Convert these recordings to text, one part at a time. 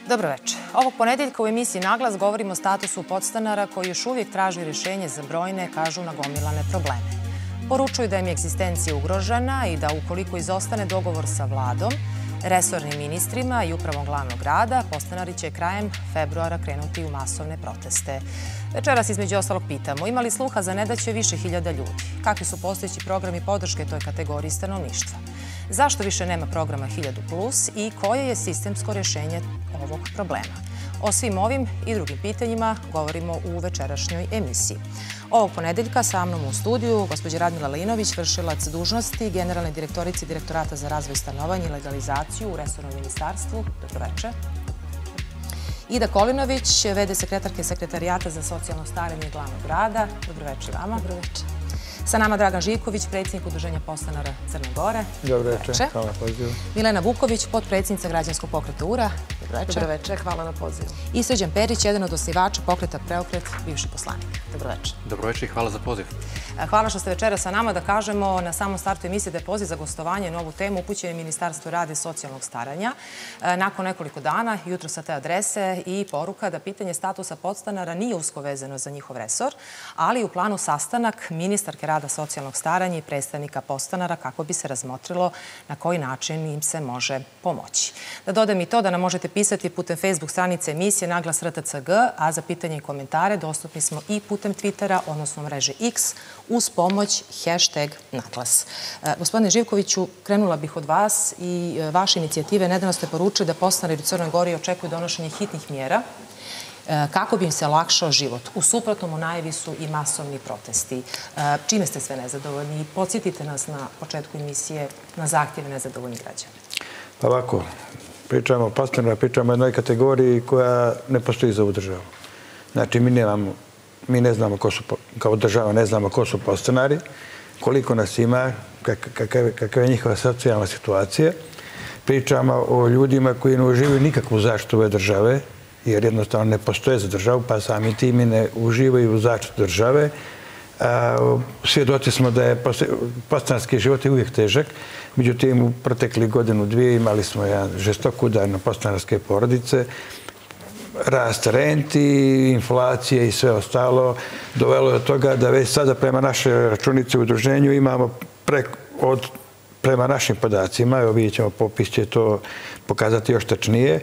Dobroveče. Ovog ponedeljka u emisiji Naglas govorimo o statusu podstanara koji još uvijek traži rješenje za brojne, kažu, nagomilane probleme. Poručuju da im je egzistencija ugrožena i da ukoliko izostane dogovor sa vladom, resornim ministrima i upravom glavnog grada, podstanari će krajem februara krenuti u masovne proteste. Večeras između ostalog pitamo, ima li sluha za nedaće više hiljada ljudi? Kakvi su postojeći programi podrške toj kategoriji stanovništva? Zašto više nema programa 1000+ i koje je sistemsko rješenje ovog problema? O svim ovim i drugim pitanjima govorimo u večerašnjoj emisiji. Ovog ponedeljka sa mnom u studiju gospođa Radmila Linović, vršilac dužnosti generalne direktorice Direktorata za razvoj stanovanja i legalizaciju u resornom ministarstvu. Dobroveče. Ida Kolinović, v.d. sekretarke Sekretarijata za socijalno starenje glavnog grada. Dobroveče vama. Dobroveče. Sa nama Dragan Živković, predsjednik Udruženja podstanara Crne Gore. Dobroveče, hvala na pozivu. Milena Vuković, potpredsjednica Građanskog pokreta URA. Dobroveče, hvala na pozivu. I Srđan Perić, jedan od osnivača pokreta Preokret, bivši poslanik. Dobroveče. Dobroveče i hvala za poziv. Hvala što ste večera sa nama. Da kažemo na samom startu emisije da je poziv za gostovanje na ovu temu upućen je Ministarstvo rada i socijalnog staranja. Nakon nekoliko dana, jutro sa te adrese i poruka da pitanje statusa podstanara nije usko vezano za njihov resor, ali u planu sastanak ministarke rada, socijalnog staranja i predstavnika podstanara kako bi se razmotrilo na koji način im se može pomoći. Da dodam i to da nam možete pisati putem Facebook stranice emisije Naglas RTCG, a za pitanje i komentare dostupni smo i putem Twittera, odnosno mreže X, uz pomoć #Naglas. Gospodine Živkoviću, krenula bih od vas i vaše inicijative. Nedavno ste poručili da podstanari u Crnoj Gori očekuju donošenje hitnih mjera kako bi im se olakšao život. U suprotnom u najavi su i masovni protesti. Čime ste sve nezadovoljni? Podsjetite nas na početku emisije na zahtjeve nezadovoljnih građana. Pa ovako, pričamo o podstanarima, pričamo o jednoj kategoriji koja ne postoji za ovu državu. Znači, mi ne znamo ko su, kao država ne znamo ko su podstanari, koliko nas ima, kakva je njihova socijalna situacija. Pričamo o ljudima koji ne uživaju nikakvu zaštitu ove države, jer jednostavno ne postoje za državu, pa sami tim i ne uživaju u zaštitu države. Svjedoci smo da je podstanarski život je uvijek težak. Međutim, u proteklih godinu, dvije imali smo jedan žestok udar na podstanarske porodice. Rast renti, inflacije i sve ostalo dovelo je do toga da već sada prema našoj računici u udruženju imamo prema našim podacima, evo vidjet ćemo, popis će to pokazati još tačnije,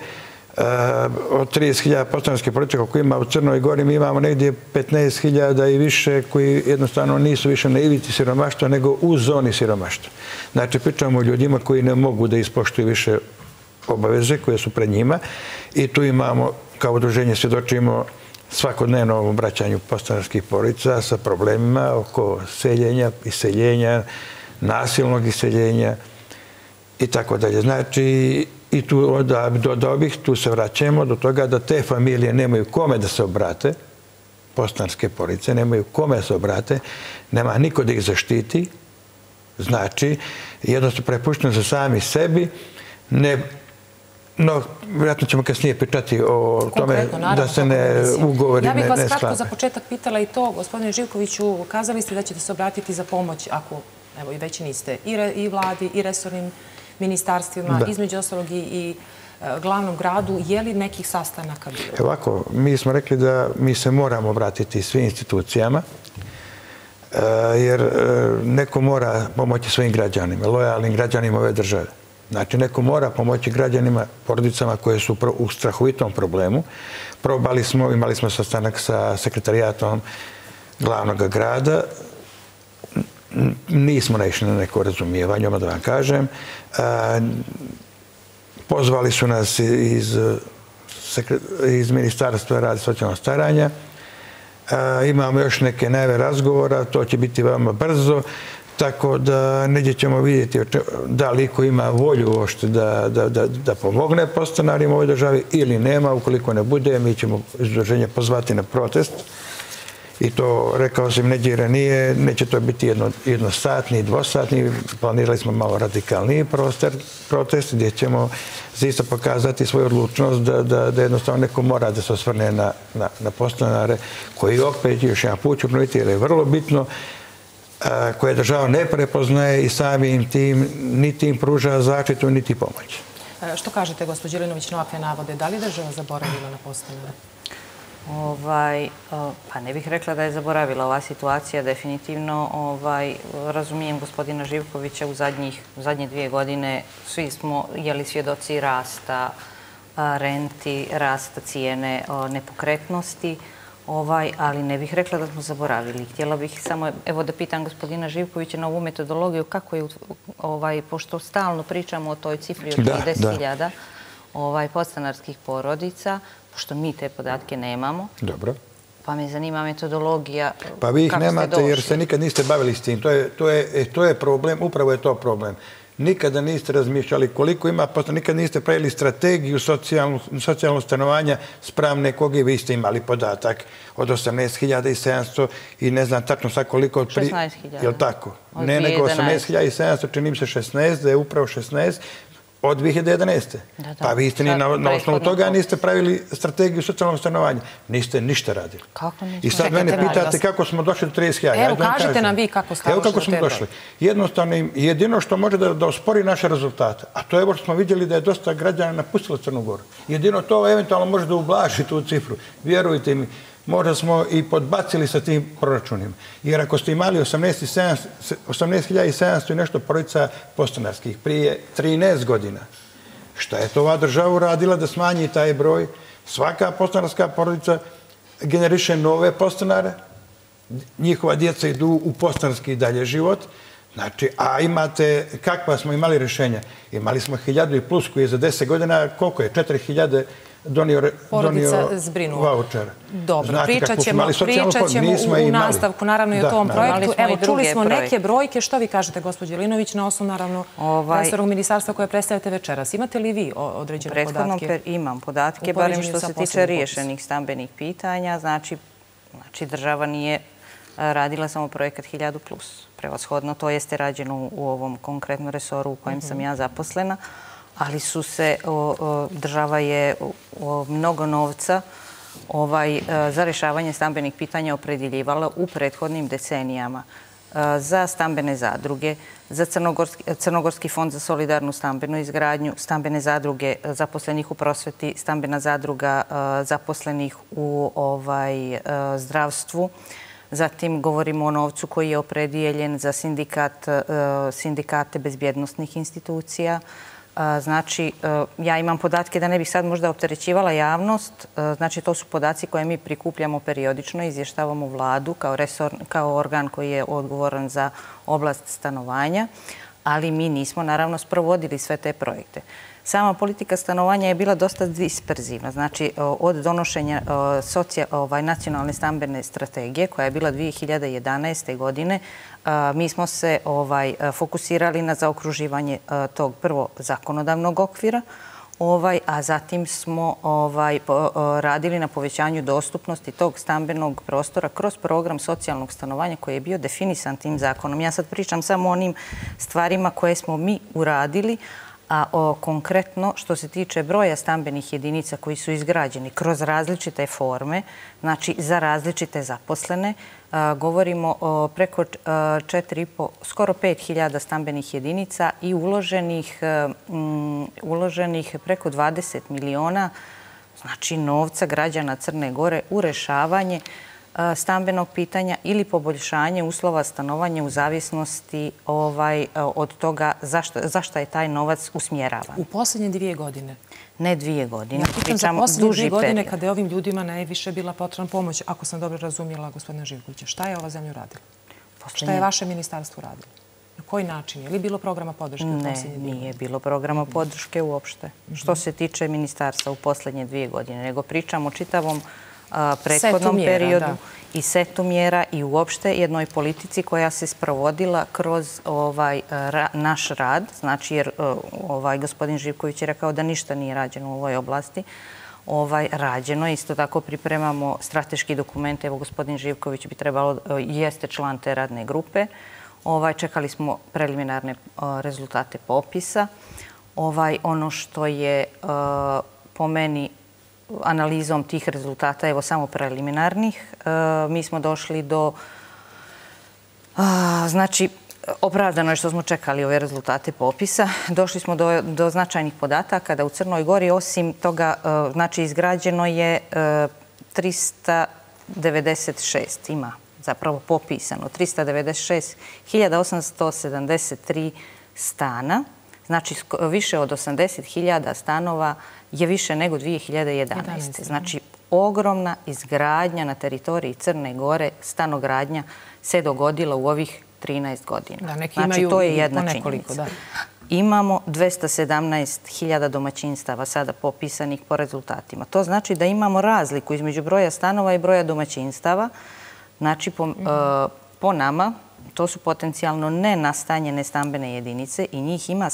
od 30.000 podstanarskih porodica koji ima u Crnoj Gori, mi imamo negdje 15.000 i više koji jednostavno nisu više na ivici siromaštva, nego u zoni siromaštva. Znači, pričamo o ljudima koji ne mogu da ispoštuju više obaveze koje su pred njima i tu imamo, kao udruženje, svjedočimo svakodnevno ovom vraćanju podstanarskih porodica sa problemima oko seljenja, iseljenja, nasilnog iseljenja i tako dalje. Znači, i tu dodao bih, tu se vraćamo do toga da te familije nemaju kome da se obrate, podstanarske porodice nemaju kome da se obrate, nema niko da ih zaštiti, znači, jednostavno prepušteno za sami sebi, no, vjerojatno ćemo kasnije pričati o tome da se ne ugovori ne sklade. Ja bih vas kratko za početak pitala i to, gospodine Živkoviću, kazali ste da ćete se obratiti za pomoć, ako, evo i već niste, i vladi, i resornim ministarstvima, između ostalog i glavnom gradu. Je li nekih sastanaka bilo? Ovako, mi smo rekli da mi se moramo obratiti svim institucijama, jer neko mora pomoći svojim građanima, lojalnim građanima ove države. Znači, neko mora pomoći građanima, porodicama koje su u strahovitom problemu. Probali smo, imali smo sastanak sa sekretarijatom glavnog grada. Nismo naišli na neko razumijevanje, da vam kažem. Pozvali su nas iz Ministarstva rada i socijalnog staranja. Imamo još neke najave razgovora, to će biti veoma brzo. Tako da negdje ćemo vidjeti da li ko ima volju uopšte da pomogne podstanarima u ovoj državi ili nema. Ukoliko ne bude, mi ćemo udruženje pozvati na protest. I to, rekao sam negdje ranije, neće to biti jednosatni, dvosatni. Planirali smo malo radikalniji protest gdje ćemo zaista pokazati svoju odlučnost da jednostavno neko mora da se osvrne na podstanare koji opet, još jedan put ću ponoviti, jer je vrlo bitno, koje država ne prepoznaje i samim tim niti im pruža zaštitu, niti pomoć. Što kažete, gospođo Jelinović, na ovakve navode? Da li država zaboravila na podstanare? Pa ne bih rekla da je zaboravila ova situacija. Definitivno razumijem gospodina Živkovića u zadnje 2 godine. Svi smo jeli svjedoci rasta renti, rasta cijene nepokretnosti, ali ne bih rekla da smo zaboravili. Htjela bih samo da pitam gospodina Živkovića na ovu metodologiju kako je, pošto stalno pričamo o toj cifri od 30.000 podstanarskih porodica, pošto mi te podatke nemamo. Dobro. Pa me zanima metodologija. Pa vi ih nemate jer se nikad niste bavili s tim. To je problem, upravo je to problem. Nikada niste razmišljali koliko ima, nikad niste pravili strategiju socijalnog stanovanja spravne koga vi ste imali podatak od 18.700 i ne znam tačno sad koliko... 16.000. Je li tako? Ne, nego 18.700, čini mi se 16, da je upravo 16 od 2011. Pa vi ste na osnovu toga niste pravili strategiju socijalnog stanovanja. Niste ništa radili. Kako nismo? I sad mene pitate kako smo došli do 30.000. Evo, kažite nam vi kako ste došli do te broje. Jednostavno, jedino što može da ospori naše rezultate, a to je ovo što smo vidjeli da je dosta građana napustilo Crnu Goru. Jedino to eventualno može da ublaži tu cifru. Vjerujte mi, možda smo i podbacili sa tim proračunima. Jer ako ste imali 18.700 i nešto porodica podstanarskih prije 13 godina, šta je to ova država uradila da smanji taj broj? Svaka podstanarska porodica generiše nove podstanare, njihova djeca idu u podstanarski dalje život, znači, a imate, kakva smo imali rješenja? Imali smo 1.000 i plus koji je za 10 godina, koliko je? 4.000 donio vaučer. Dobro, pričat ćemo u nastavku, naravno i o tom projektu. Evo, čuli smo neke brojke. Što vi kažete, gospođo Jelinović, na osnovu, naravno, resornog ministarstva koje predstavljate večeras? Imate li vi određene podatke? Imam podatke, barem što se tiče riješenih stambenih pitanja. Znači, država nije radila samo projekat 1000+. Prevashodno, to jeste rađeno u ovom konkretnom resoru u kojem sam ja zaposlena. Ali država je mnogo novca za rješavanje stambenih pitanja opredjeljivala u prethodnim decenijama za stambene zadruge, za Crnogorski fond za solidarnu stambenu izgradnju, stambene zadruge zaposlenih u prosveti, stambena zadruga zaposlenih u zdravstvu. Zatim govorimo o novcu koji je opredijeljen za sindikate bezbjednosnih institucija. Znači, ja imam podatke da ne bih sad možda opterećivala javnost. Znači, to su podaci koje mi prikupljamo periodično, izvještavamo vladu kao organ koji je odgovoran za oblast stanovanja, ali mi nismo naravno sprovodili sve te projekte. Sama politika stanovanja je bila dosta disperzivna. Znači, od donošenja nacionalne stambene strategije, koja je bila 2011. godine, mi smo se fokusirali na zaokruživanje tog prvo zakonodavnog okvira, a zatim smo radili na povećanju dostupnosti tog stambenog prostora kroz program socijalnog stanovanja koji je bio definisan tim zakonom. Ja sad pričam samo o onim stvarima koje smo mi uradili, a konkretno što se tiče broja stambenih jedinica koji su izgrađeni kroz različite forme, znači za različite zaposlene, govorimo o preko 4,5, skoro 5.000 stambenih jedinica i uloženih preko 20 miliona, znači novca građana Crne Gore u rješavanje stambenog pitanja ili poboljšanje uslova stanovanja u zavisnosti od toga zašto je taj novac usmjeravan. U posljednje 2 godine? Ne 2 godine. Ja pitam za posljednje 2 godine kada je ovim ljudima najviše bila potrebna pomoć, ako sam dobro razumjela gospodina Živkovića. Šta je ova zemlja uradila? Šta je vaše ministarstvo uradilo? Na koji način? Je li bilo programa podrške u posljednje 2 godine? Ne, nije bilo programa podrške uopšte. Što se tiče ministarstva u posljednje 2 godine, nego pričamo o čitavom prethodnom periodu i setu mjera i uopšte jednoj politici koja se sprovodila kroz naš rad. Znači, jer gospodin Živković je rekao da ništa nije rađeno u ovoj oblasti. Rađeno. Isto tako pripremamo strateški dokument. Evo, gospodin Živković bi trebalo, jeste član te radne grupe. Čekali smo preliminarne rezultate popisa. Ono što je po meni analizom tih rezultata, evo samo preliminarnih, mi smo došli do, znači, Opravdano je što smo čekali ove rezultate popisa. Došli smo do značajnih podataka da u Crnoj Gori osim toga, znači izgrađeno je 396, ima zapravo popisano 396.873 stana. Znači više od 80.000 stanova je više nego 2011. Znači ogromna izgradnja na teritoriji Crne Gore, stanogradnja se dogodila u ovih 13 godina. Znači, to je jedna činjenica. Imamo 217.000 domaćinstava sada popisanih po rezultatima. To znači da imamo razliku između broja stanova i broja domaćinstava. Znači, po nama, to su potencijalno nenastanjene stambene jedinice i njih ima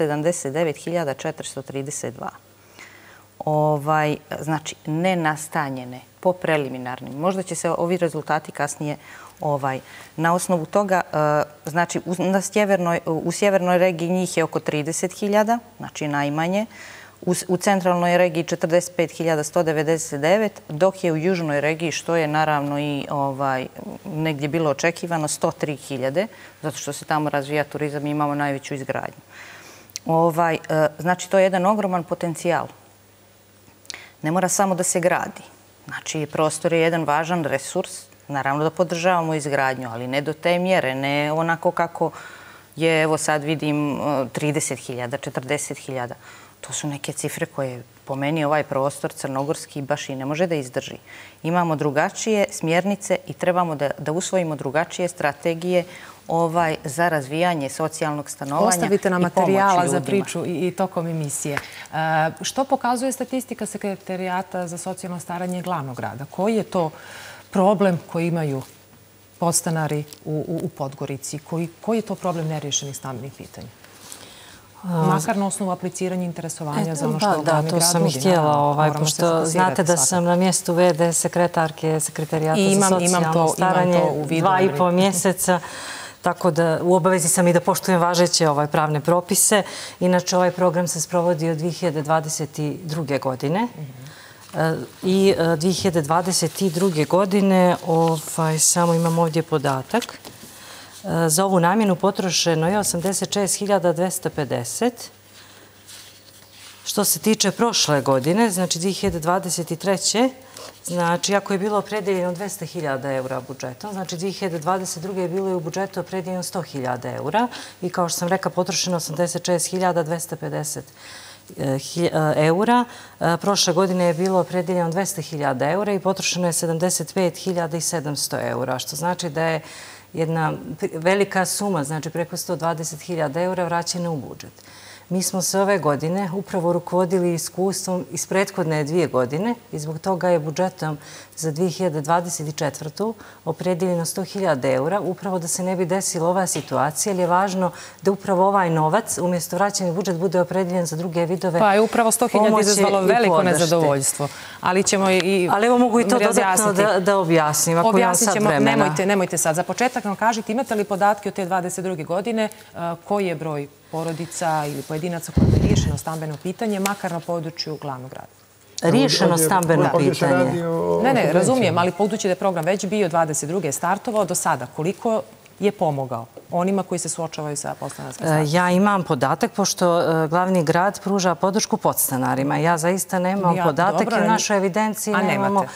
179.432. Znači, nenastanjene po preliminarnim. Možda će se ovi rezultati kasnije na osnovu toga, znači u sjevernoj regiji njih je oko 30.000, znači najmanje. U centralnoj regiji 45.199, dok je u južnoj regiji, što je naravno i negdje bilo očekivano, 103.000, zato što se tamo razvija turizam i imamo najveću izgradnju. Znači, to je jedan ogroman potencijal. Ne mora samo da se gradi. Znači, prostor je jedan važan resurs. Naravno da podržavamo izgradnju, ali ne do te mjere, ne onako kako je, evo sad vidim, 30.000, 40.000. To su neke cifre koje po meni ovaj prostor crnogorski baš i ne može da izdrži. Imamo drugačije smjernice i trebamo da usvojimo drugačije strategije za razvijanje socijalnog stanovanja. Ostavite nam materijala za priču i tokom emisije. Što pokazuje statistika Sekretarijata za socijalno staranje glavnog grada? Koji je to problem koji imaju podstanari u Podgorici? Koji je to problem neriješenih stambenih pitanja? Makar na osnovu apliciranja interesovanja za ono što glavni grad nudi. Da, to sam i htjela, pošto znate da sam na mjestu VD sekretarke Sekretarijata za socijalno staranje 2,5 mjeseca. Tako da u obavezi sam i da poštujem važeće pravne propise. Inače, ovaj program se sprovodi od 2022. godine. I 2022. godine, samo imam ovdje podatak, za ovu namjenu potrošeno je 86.250. Što se tiče prošle godine, znači 2023. Znači, ako je bilo opredeljeno 200.000 eura budžetom, znači 2022. je bilo i u budžetu opredeljeno 100.000 eura i kao što sam rekla, potrošeno 86.250 eura. Prošle godine je bilo opredeljeno 200.000 eura i potrošeno je 75.700 eura, što znači da je jedna velika suma, znači preko 120.000 eura vraćena u budžet. Mi smo se ove godine upravo rukovodili iskustvom iz prethodne 2 godine i zbog toga je budžetom za 2024. opredeljeno 100.000 eura, upravo da se ne bi desila ova situacija, jer je važno da upravo ovaj novac, umjesto vraćanja budžet, bude opredeljen za druge vidove pomoći i podrške. Pa je upravo 100.000 izazvalo veliko nezadovoljstvo. Ali ćemo i... Ali evo mogu i to dodatno da objasnim, ako imam sad vremena. Nemojte sad. Za početak nam kažite, imate li podatke od te 22. godine, koji je broj porodica ili pojedinaca koji je riješeno stambeno pitanje, makar na području glavnog grada? Riješeno stambeno pitanje. Ne, razumijem, ali budući da je program već bio 22. startovao do sada, koliko je pomogao onima koji se suočavaju sa podstanarskim statusom? Ja imam podatak, pošto glavni grad pruža podršku podstanarima. Ja zaista nemam podatak i u našoj evidenciji nemamo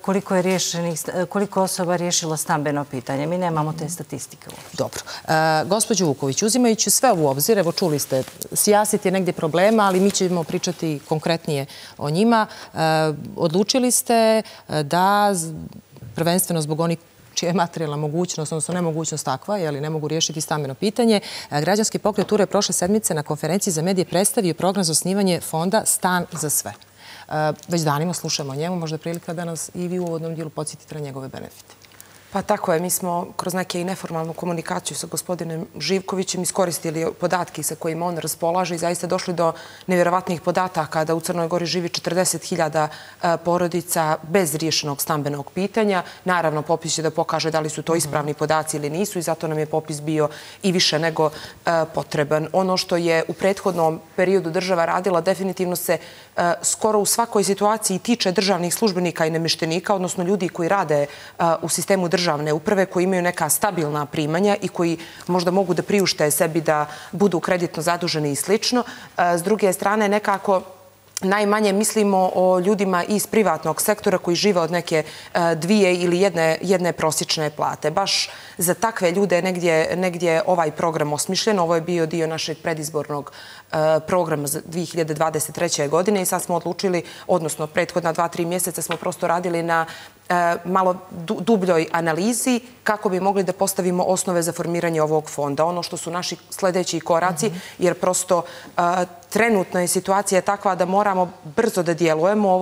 koliko osoba riješilo stambeno pitanje. Mi nemamo te statistike. Dobro. Gospođo Vuković, uzimajući sve u obzir, evo čuli ste, sijaset je negdje problema, ali mi ćemo pričati konkretnije o njima. Odlučili ste da, prvenstveno zbog onih čija je materijalna mogućnost, odnosno nemogućnost takva, jer ne mogu riješiti stambeno pitanje. Građanski pokret Ture je prošle sedmice na konferenciji za medije predstavio program za osnivanje fonda Stan za sve. Već danima slušamo o njemu, možda je prilika da nas i vi u uvodnom dijelu podsjetite na njegove benefite. Pa tako je, mi smo kroz neke i neformalnu komunikaciju sa gospodinom Živkovićem iskoristili podatke sa kojima on raspolaže i zaista došli do nevjerovatnih podataka da u Crnoj Gori živi 40.000 porodica bez riješenog stambenog pitanja. Naravno, popis će da pokaže da li su to ispravni podaci ili nisu i zato nam je popis bio i više nego potreban. Ono što je u prethodnom periodu država radila definitivno se skoro u svakoj situaciji tiče državnih službenika i namještenika, odnosno ljudi koji rade u sistemu državne državne uprave koji imaju neka stabilna primanja i koji možda mogu da priušte sebi da budu kreditno zaduženi i slično. S druge strane, nekako najmanje mislimo o ljudima iz privatnog sektora koji žive od neke dvije ili jedne prosječne plate. Baš za takve ljude negdje ovaj program osmišljen. Ovo je bio dio našeg predizbornog programa za 2023. godine i sad smo odlučili, odnosno prethodna 2-3 mjeseca smo prosto radili na malo dubljoj analizi kako bi mogli da postavimo osnove za formiranje ovog fonda. Ono što su naši sljedeći koraci, jer prosto trenutno je situacija takva da moramo brzo da djelujemo.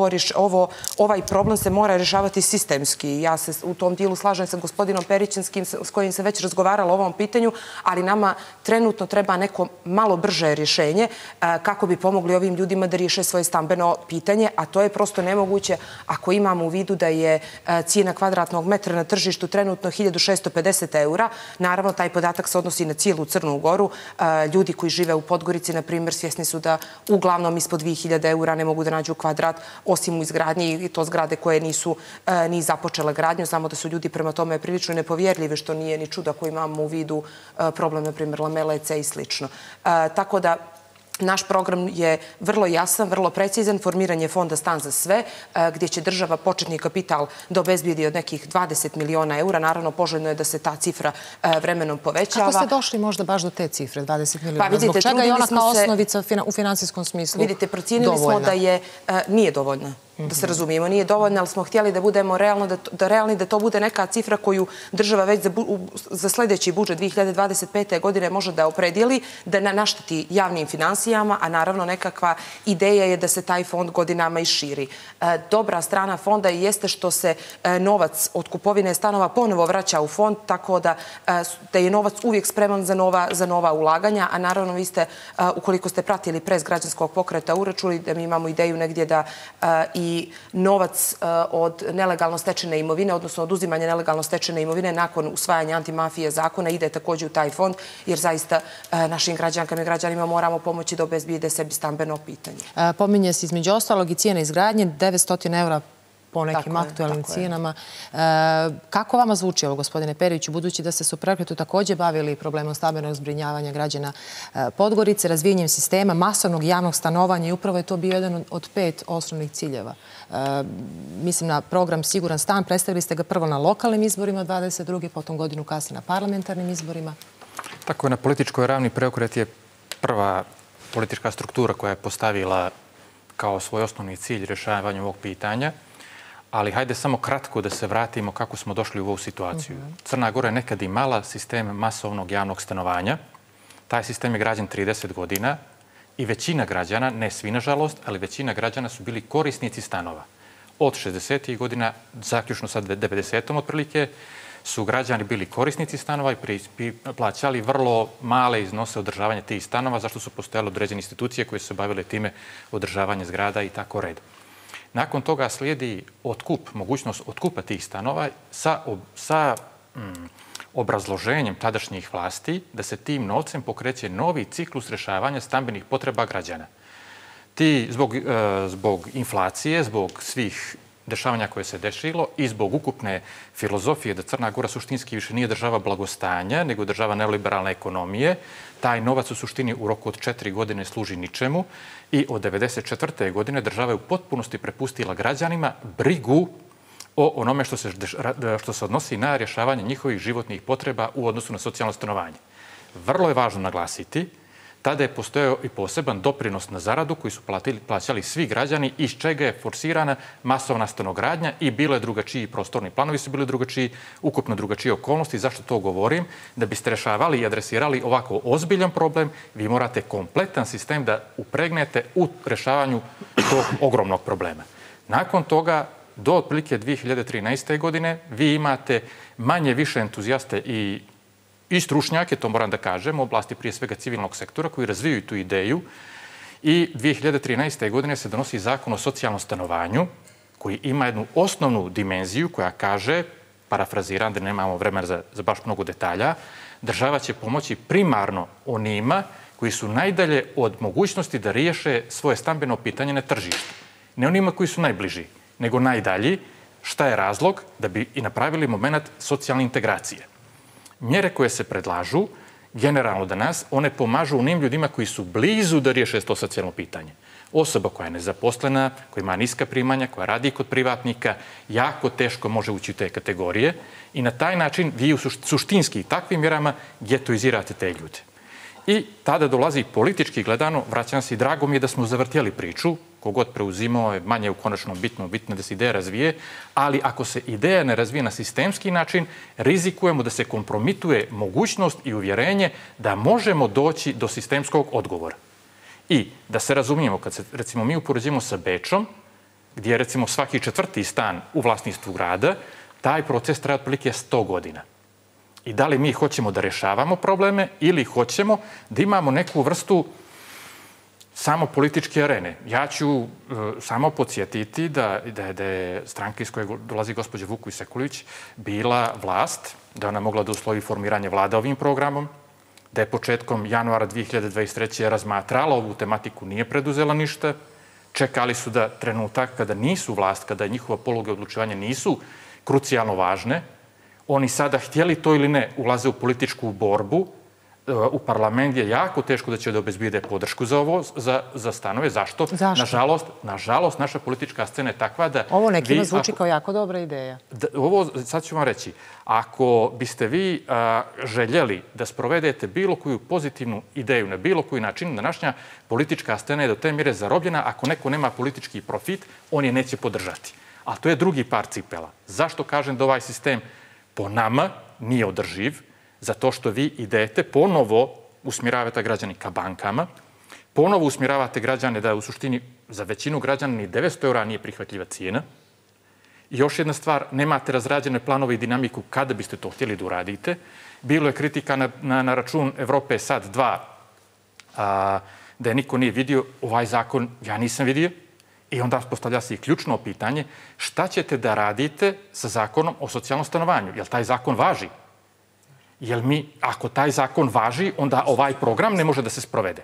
Ovaj problem se mora rješavati sistemski. Ja se u tom dijelu slažem sa gospodinom Perićinskim s kojim se već razgovaralo o ovom pitanju, ali nama trenutno treba neko malo brže rješenje kako bi pomogli ovim ljudima da riješe svoje stambeno pitanje, a to je prosto nemoguće ako imamo u vidu da je cijena kvadratnog metra na tržištu trenutno 1650 eura. Naravno, taj podatak se odnosi na cijelu Crnu Goru. Ljudi koji žive u Podgorici, na primjer, svjesni su da uglavnom ispod 2000 eura ne mogu da nađu kvadrat, osim u izgradnji i to zgrade koje nisu ni započele gradnju. Znamo da su ljudi prema tome prilično nepovjerljivi, što nije ni čudo ako imamo u vidu problem, na primjer, Lamelece i slično. Tako da naš program je vrlo jasan, vrlo precizan, formiranje fonda Stan za sve, gdje će država početni kapital da obezbijedi od nekih 20 miliona eura. Naravno, poželjno je da se ta cifra vremenom povećava. Kako ste došli možda baš do te cifre, 20 miliona? Zbog čega je ona kao osnovica u finansijskom smislu dovoljna? Vidite, procijenili smo da nije dovoljna. Da se razumijemo, nije dovoljno, ali smo htjeli da budemo realni, da to bude neka cifra koju država već za sljedeći budžet 2025. godine može da opredijeli, da našteti javnim finansijama, a naravno nekakva ideja je da se taj fond godinama i širi. Dobra strana fonda jeste što se novac od kupovine stanova ponovo vraća u fond, tako da je novac uvijek spreman za nova ulaganja, a naravno vi ste, ukoliko ste pratili pres građanskog pokreta, uračuli da mi imamo ideju negdje da i novac od nelegalno stečene imovine, odnosno od uzimanja nelegalno stečene imovine nakon usvajanja antimafije zakona ide također u taj fond, jer zaista našim građankama i građanima moramo pomoći da obezbijede sebi stambeno pitanje. Pominje se između ostalog i cijena izgradnje, 900 eura po nekim aktualnim cijenama. Kako vama zvuči ovo, gospodine Periću, budući da ste se u Prekretu također bavili problemom stambenog zbrinjavanja građana Podgorice, razvijanjem sistema masovnog javnog stanovanja i upravo je to bio jedan od 5 osnovnih ciljeva. Mislim na program Siguran stan, predstavili ste ga prvo na lokalnim izborima 22. potom godinu kasnije na parlamentarnim izborima. Tako je, na političkoj ravni Preokret je prva politička struktura koja je postavila kao svoj osnovni cilj rješavanje ovog pitanja. Ali hajde samo kratko da se vratimo kako smo došli u ovu situaciju. Crna Gora je nekad imala sistem masovnog javnog stanovanja. Taj sistem je građen 30 godina i većina građana, ne svi nažalost, ali većina građana su bili korisnici stanova. Od 60. godina, zaključno sa 90. otprilike, su građani bili korisnici stanova i plaćali vrlo male iznose održavanja tih stanova, zašto su postojale određene institucije koje su se bavile time održavanje zgrada i tako red. Nakon toga slijedi mogućnost otkupa tih stanova sa obrazloženjem tadašnjih vlasti da se tim novcem pokreće novi ciklus rješavanja stambenih potreba građana. Zbog inflacije, zbog svih dešavanja koje se dešilo i zbog ukupne filozofije da Crna Gora suštinski više nije država blagostanja, nego država neoliberalne ekonomije, taj novac u suštini u roku od 4 godine služi ničemu i od 1994. godine država je u potpunosti prepustila građanima brigu o onome što se odnosi na rješavanje njihovih životnih potreba u odnosu na socijalno stanovanje. Vrlo je važno naglasiti, tada je postojao i poseban doprinos na zaradu koji su plaćali svi građani, iz čega je forsirana masovna stanogradnja i bilo je drugačiji prostorni planovi, su bili drugačiji, ukupno drugačije okolnosti. Zašto to govorim? Da biste rješavali i adresirali ovako ozbiljan problem, vi morate kompletan sistem da upregnete u rješavanju tog ogromnog problema. Nakon toga, do otprilike 2013. godine, vi imate manje više entuzijaste i stručnjake, to moram da kažem, u oblasti prije svega civilnog sektora koji razvijaju tu ideju. I 2013. godine se donosi zakon o socijalnom stanovanju koji ima jednu osnovnu dimenziju koja kaže, parafraziram da nemamo vremena za baš mnogo detalja, država će pomoći primarno onima koji su najdalje od mogućnosti da riješe svoje stambeno pitanje na tržištu. Ne onima koji su najbliži, nego najdalji, šta je razlog da bi i napravili moment socijalne integracije. Mjere koje se predlažu, generalno danas, one pomažu onim ljudima koji su blizu da riješe to socijalno pitanje. Osoba koja je nezaposlena, koja ima niska primanja, koja radi kod privatnika, jako teško može ući u te kategorije i na taj način vi suštinski takvim mjerama getoizirate te ljude. I tada dolazi politički gledano, vraćam se i drago mi je da smo zavrtjeli priču, kogod preuzimao je manje u konačnom bitno da se ideja razvije, ali ako se ideja ne razvije na sistemski način, rizikujemo da se kompromituje mogućnost i uvjerenje da možemo doći do sistemskog odgovora. I da se razumijemo, kad se recimo mi upoređujemo sa Bečom, gdje je recimo svaki 4. stan u vlasništvu grada, taj proces traje otprilike 100 godina. I da li mi hoćemo da rješavamo probleme ili hoćemo da imamo neku vrstu samo političke arene. Ja ću samo podsjetiti da je stranka iz koje dolazi gospođa Vuković-Sekulić bila vlast, da ona mogla da uslovi formiranje vlada ovim programom, da je početkom januara 2023. razmatrala ovu tematiku, nije preduzela ništa, čekali su da trenutak kada nisu vlast, kada njihova poluga odlučivanja nisu krucijalno važne, oni sada, htjeli to ili ne, ulaze u političku borbu, u parlament je jako teško da će da obezbijede podršku za ovo, za stanove. Zašto? Nažalost, naša politička scena je takva da... Ovo nekima zvuči kao jako dobra ideja. Ovo, sad ću vam reći, ako biste vi željeli da sprovedete bilo koju pozitivnu ideju na bilo koji način, današnja politička scena je do te mjere zarobljena, ako neko nema politički profit, on je neće podržati. A to je drugi par cipela. Zašto kažem da ovaj sistem po nama nije održiv? Zato što vi idete, ponovo usmjeravate građani ka bankama, ponovo usmjeravate građane da u suštini za većinu građana ni 900 eura nije prihvatljiva cijena. I još jedna stvar, nemate razrađene planove i dinamiku kada biste to htjeli da uradite. Bilo je kritika na račun Evrope Sad 2, da je niko nije vidio ovaj zakon, ja nisam vidio. I onda postavlja se i ključno pitanje, šta ćete da radite sa zakonom o socijalnom stanovanju? Jel taj zakon važi? Jer ako taj zakon važi, onda ovaj program ne može da se sprovede.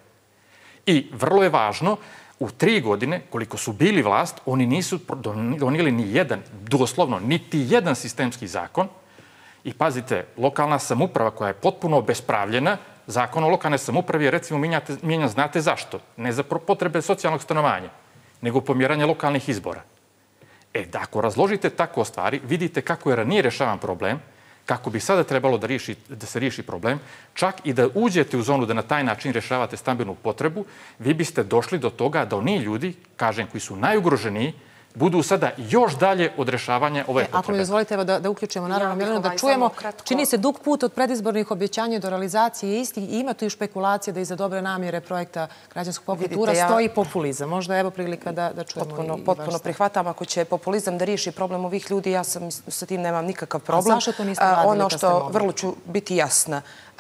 I vrlo je važno, u 3 godine, koliko su bili vlast, oni nisu donijeli ni jedan, doslovno, niti jedan sistemski zakon. I pazite, lokalna samouprava koja je potpuno obespravljena, zakon o lokalne samoupravi je recimo mijenjan, znate zašto? Ne za potrebe socijalnog stanovanja, nego pomjeranje lokalnih izbora. Da ako razložite tako stvari, vidite kako je ranije rješavan problem, kako bi sada trebalo da se riješi problem, čak i da uđete u zonu da na taj način rješavate stambenu potrebu, vi biste došli do toga da oni ljudi, kažem, koji su najugroženiji, budu sada još dalje od rješavanja ove potrebe. Ako mi dozvolite, evo da uključimo, naravno, Milenu, da čujemo, čini se dug put od predizbornih objećanja do realizacije istih i ima tu i špekulacije da iza dobre namjere projekta građanskog pokreta URA stoji populizam. Možda evo prilika da čujemo i vaš stav. Potpuno prihvatam. Ako će populizam da riješi problem ovih ljudi, ja sa tim nemam nikakav problem. A zašto to niste radili kad ste mogli? Ono što vrlo ću biti jasna.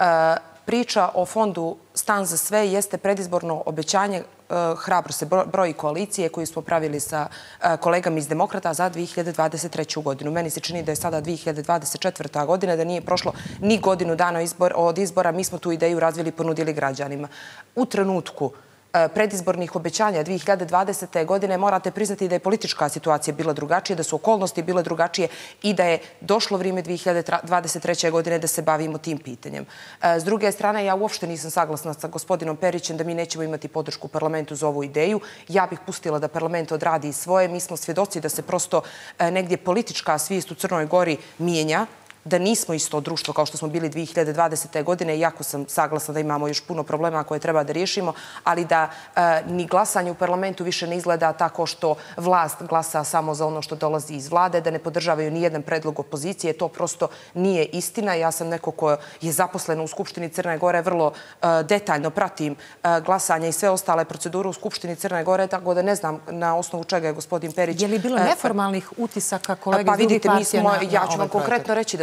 Priča o fondu Stan za sve jeste predizborno obećanje, hrabro se broji koalicije koju smo pravili sa kolegama iz Demokrata za 2023. godinu. Meni se čini da je sada 2024. godina, da nije prošlo ni godinu dana od izbora. Mi smo tu ideju razvili i ponudili građanima. U trenutku predizbornih obećanja 2020. godine morate priznati da je politička situacija bila drugačija, da su okolnosti bile drugačije i da je došlo vrijeme 2023. godine da se bavimo tim pitanjem. S druge strane, ja uopšte nisam saglasna sa gospodinom Perićem da mi nećemo imati podršku u parlamentu za ovu ideju. Ja bih pustila da parlament odradi svoje. Mi smo svjedoci da se prosto negdje politička svijest u Crnoj Gori mijenja, da nismo isto društvo kao što smo bili 2020. godine, iako sam saglasna da imamo još puno problema koje treba da riješimo, ali da ni glasanje u parlamentu više ne izgleda tako što vlast glasa samo za ono što dolazi iz vlade, da ne podržavaju ni jedan predlog opozicije. To prosto nije istina. Ja sam neko ko je zaposlen u Skupštini Crne Gore, vrlo detaljno pratim glasanje i sve ostale procedure u Skupštini Crne Gore, tako da ne znam na osnovu čega je gospodin Perić... Je li bilo neformalnih utisaka kolega iz drugih partija na ovaj projekt? Ja ću vam konkretno reći da su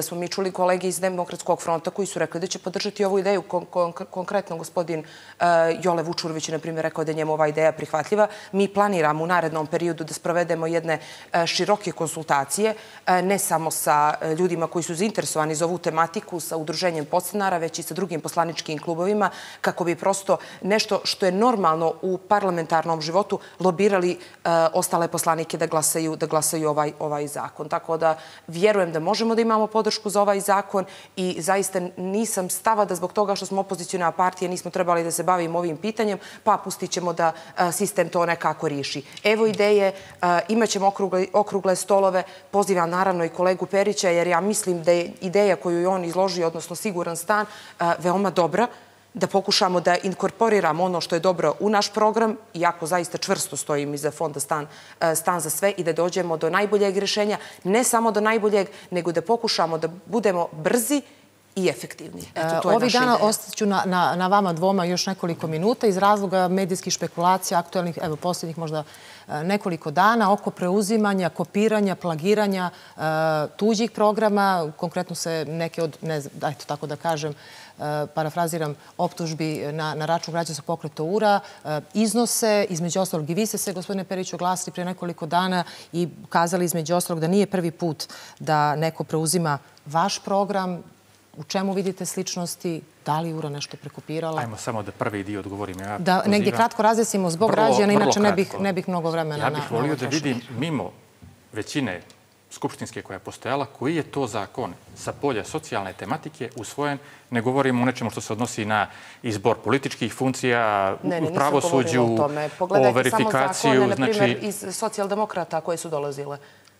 smo mi čuli kolege iz Demokratskog fronta koji su rekli da će podržati ovu ideju. Konkretno gospodin Jole Vučurović je, na primjer, rekao da je njemu ova ideja prihvatljiva. Mi planiramo u narednom periodu da sprovedemo jedne široke konsultacije, ne samo sa ljudima koji su zainteresovani za ovu tematiku, sa udruženjem podstanara, već i sa drugim poslaničkim klubovima, kako bi prosto nešto što je normalno u parlamentarnom životu lobirali ostale poslanike da glasaju ovaj zakon. Tako da vjerujem da možemo da imamo podršku za ovaj zakon i zaista nisam stava da zbog toga što smo opoziciona partija nismo trebali da se bavimo ovim pitanjem, pa pustit ćemo da sistem to nekako riješi. Evo ideje, imaćemo okrugle stolove, pozivam naravno i kolegu Perića, jer ja mislim da je ideja koju je on izložio, odnosno Siguran stan, veoma dobra, da pokušamo da inkorporiramo ono što je dobro u naš program, iako zaista čvrsto stojim iza fonda Stan za sve i da dođemo do najboljeg rješenja, ne samo do najboljeg, nego da pokušamo da budemo brzi i efektivni. Ovih dana ostaću na vama dvoma još nekoliko minuta iz razloga medijskih špekulacija, aktualnih, evo, posljednjih možda nekoliko dana, oko preuzimanja, kopiranja, plagiranja tuđih programa. Konkretno se neke od, eto tako da kažem, parafraziram, optužbi na račun Građanskog pokreta URA, iznose, između ostalog i vi ste se, gospodine Periću, oglasili prije nekoliko dana i kazali između ostalog da nije prvi put da neko preuzima vaš program. U čemu vidite sličnosti? Da li URA nešto prekopirala? Ajmo samo da prvi dio odgovorim. Da negdje kratko razjasnimo zbog građana, inače ne bih mnogo vremena. Ja bih volio da vidim mimo većine skupštinske koja je postojala, koji je to zakon sa polja socijalne tematike usvojen. Ne govorimo o nečemu što se odnosi na izbor političkih funkcija, u pravosuđu, o verifikaciju. Na primjer, iz socijaldemokrata koje su dolazile.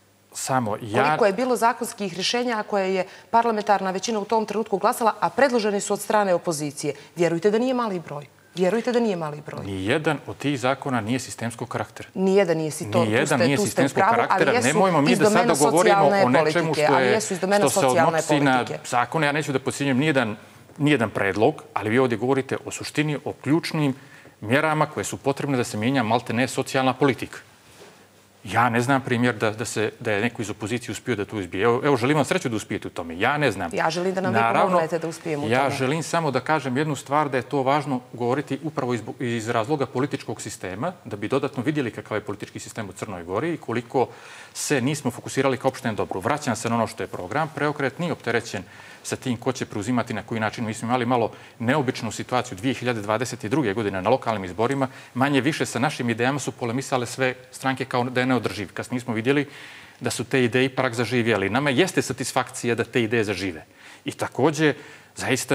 Koliko je bilo zakonskih rješenja koje je parlamentarna većina u tom trenutku glasala, a predloženi su od strane opozicije. Vjerujte da nije mali broj. Vjerujte da nije mali broj. Nijedan od tih zakona nije sistemskog karaktera. Nijedan nije sistemskog karaktera. Nemojmo mi da sada govorimo o nečemu što se odnosi na zakone. Ja neću da podcjenjujem nijedan predlog, ali vi ovdje govorite o suštini, o ključnim mjerama koje su potrebne da se mijenja maltene socijalna politika. Ja ne znam primjer da je neko iz opozicije uspio da to izbije. Evo, želim vam sreću da uspijete u tome. Ja ne znam. Ja želim da nam vi pomognete da uspijemo u tome. Ja želim samo da kažem jednu stvar, da je to važno govoriti upravo iz razloga političkog sistema, da bi dodatno vidjeli kakav je politički sistem u Crnoj Gori i koliko se nismo fokusirali kao opšteno dobro. Vraćam se na ono što je program. Preokret nije opterećen sa tim ko će preuzimati na koji način. Mi smo imali malo neobičnu situaciju 2022. godine na lokalnim izborima. Manje više sa našim idejama su polemisale sve stranke kao da je neodrživ. Kad nismo vidjeli da su te ideje ipak zaživjeli. Nama jeste satisfakcija da te ideje zažive. I također, zaista,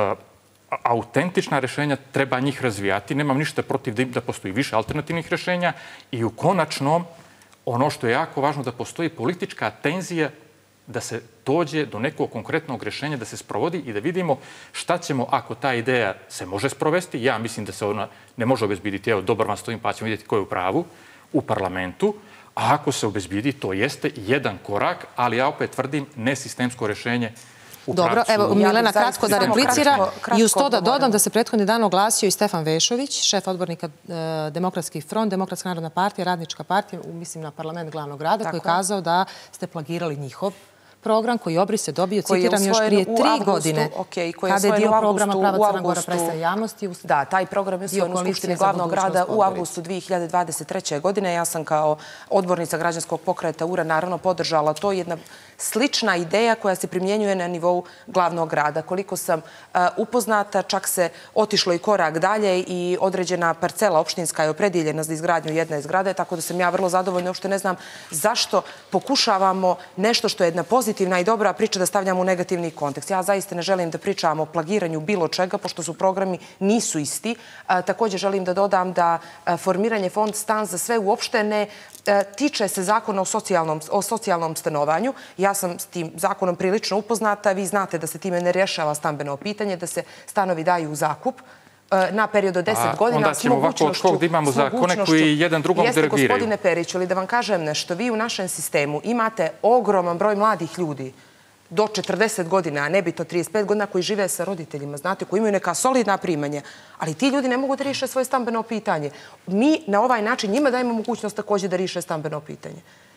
autentična rješenja treba njih razvijati. Nemam ništa protiv da postoji više alternativnih rješenja i u konačnom, ono što je jako važno, da postoji politička tenzija da se dođe do nekog konkretnog rješenja, da se sprovodi i da vidimo šta ćemo ako ta ideja se može sprovesti. Ja mislim da se ona ne može obezbiditi. Evo, dobar vam stojim, pa ćemo vidjeti ko je u pravu u parlamentu. A ako se obezbidi, to jeste jedan korak, ali ja opet tvrdim nesistemsko rješenje. Dobro, evo Milena kratko da replicira i uz to da dodam da se prethodni dan oglasio i Stefan Vešović, šef odbornika Demokratski front, Demokratska narodna partija, Radnička partija, mislim na parlament glavnog grada, koji je kazao da ste plagirali njihov program koji je Obrise dobio, citiram, još prije 3 godine, kada je dio programa Prava Crna Gora predstavlja javnosti. Da, taj program je usvojen u Skupštini glavnog grada u avgustu 2023. godine. Ja sam kao odbornica Građanskog pokreta URA naravno podržala to. Jedna slična ideja koja se primjenjuje na nivou glavnog grada. Koliko sam upoznata, čak se otišlo i korak dalje i određena parcela opštinska je opredjeljena za izgradnju jedne zgrade, tako da sam ja vrlo zadovoljna. Uopšte ne znam zašto pokušavamo nešto što je jedna pozitivna i dobra priča da stavljamo u negativni kontekst. Ja zaista ne želim da pričam o plagiranju bilo čega, pošto su programi nisu isti. Također želim da dodam da formiranje fond Stan za sve uopšte ne tiče se zakona o socijalnom stanovanju. Ja sam s tim zakonom prilično upoznata. Vi znate da se time ne rješava stambeno pitanje, da se stanovi daju u zakup na period od 10 godina. Onda ćemo ovako od kog da imamo zakone koji jedan drugom derogiraju. Jeste, gospodine Periću, ali da vam kažem nešto, vi u našem sistemu imate ogroman broj mladih ljudi do 40 godina, a ne bi to 35 godina, koji žive sa roditeljima, znate, koji imaju neka solidna primanja, ali ti ljudi ne mogu da riješe svoje stambeno pitanje. Mi na ovaj način njima dajemo mogućnost također da riješe stambeno pitanje.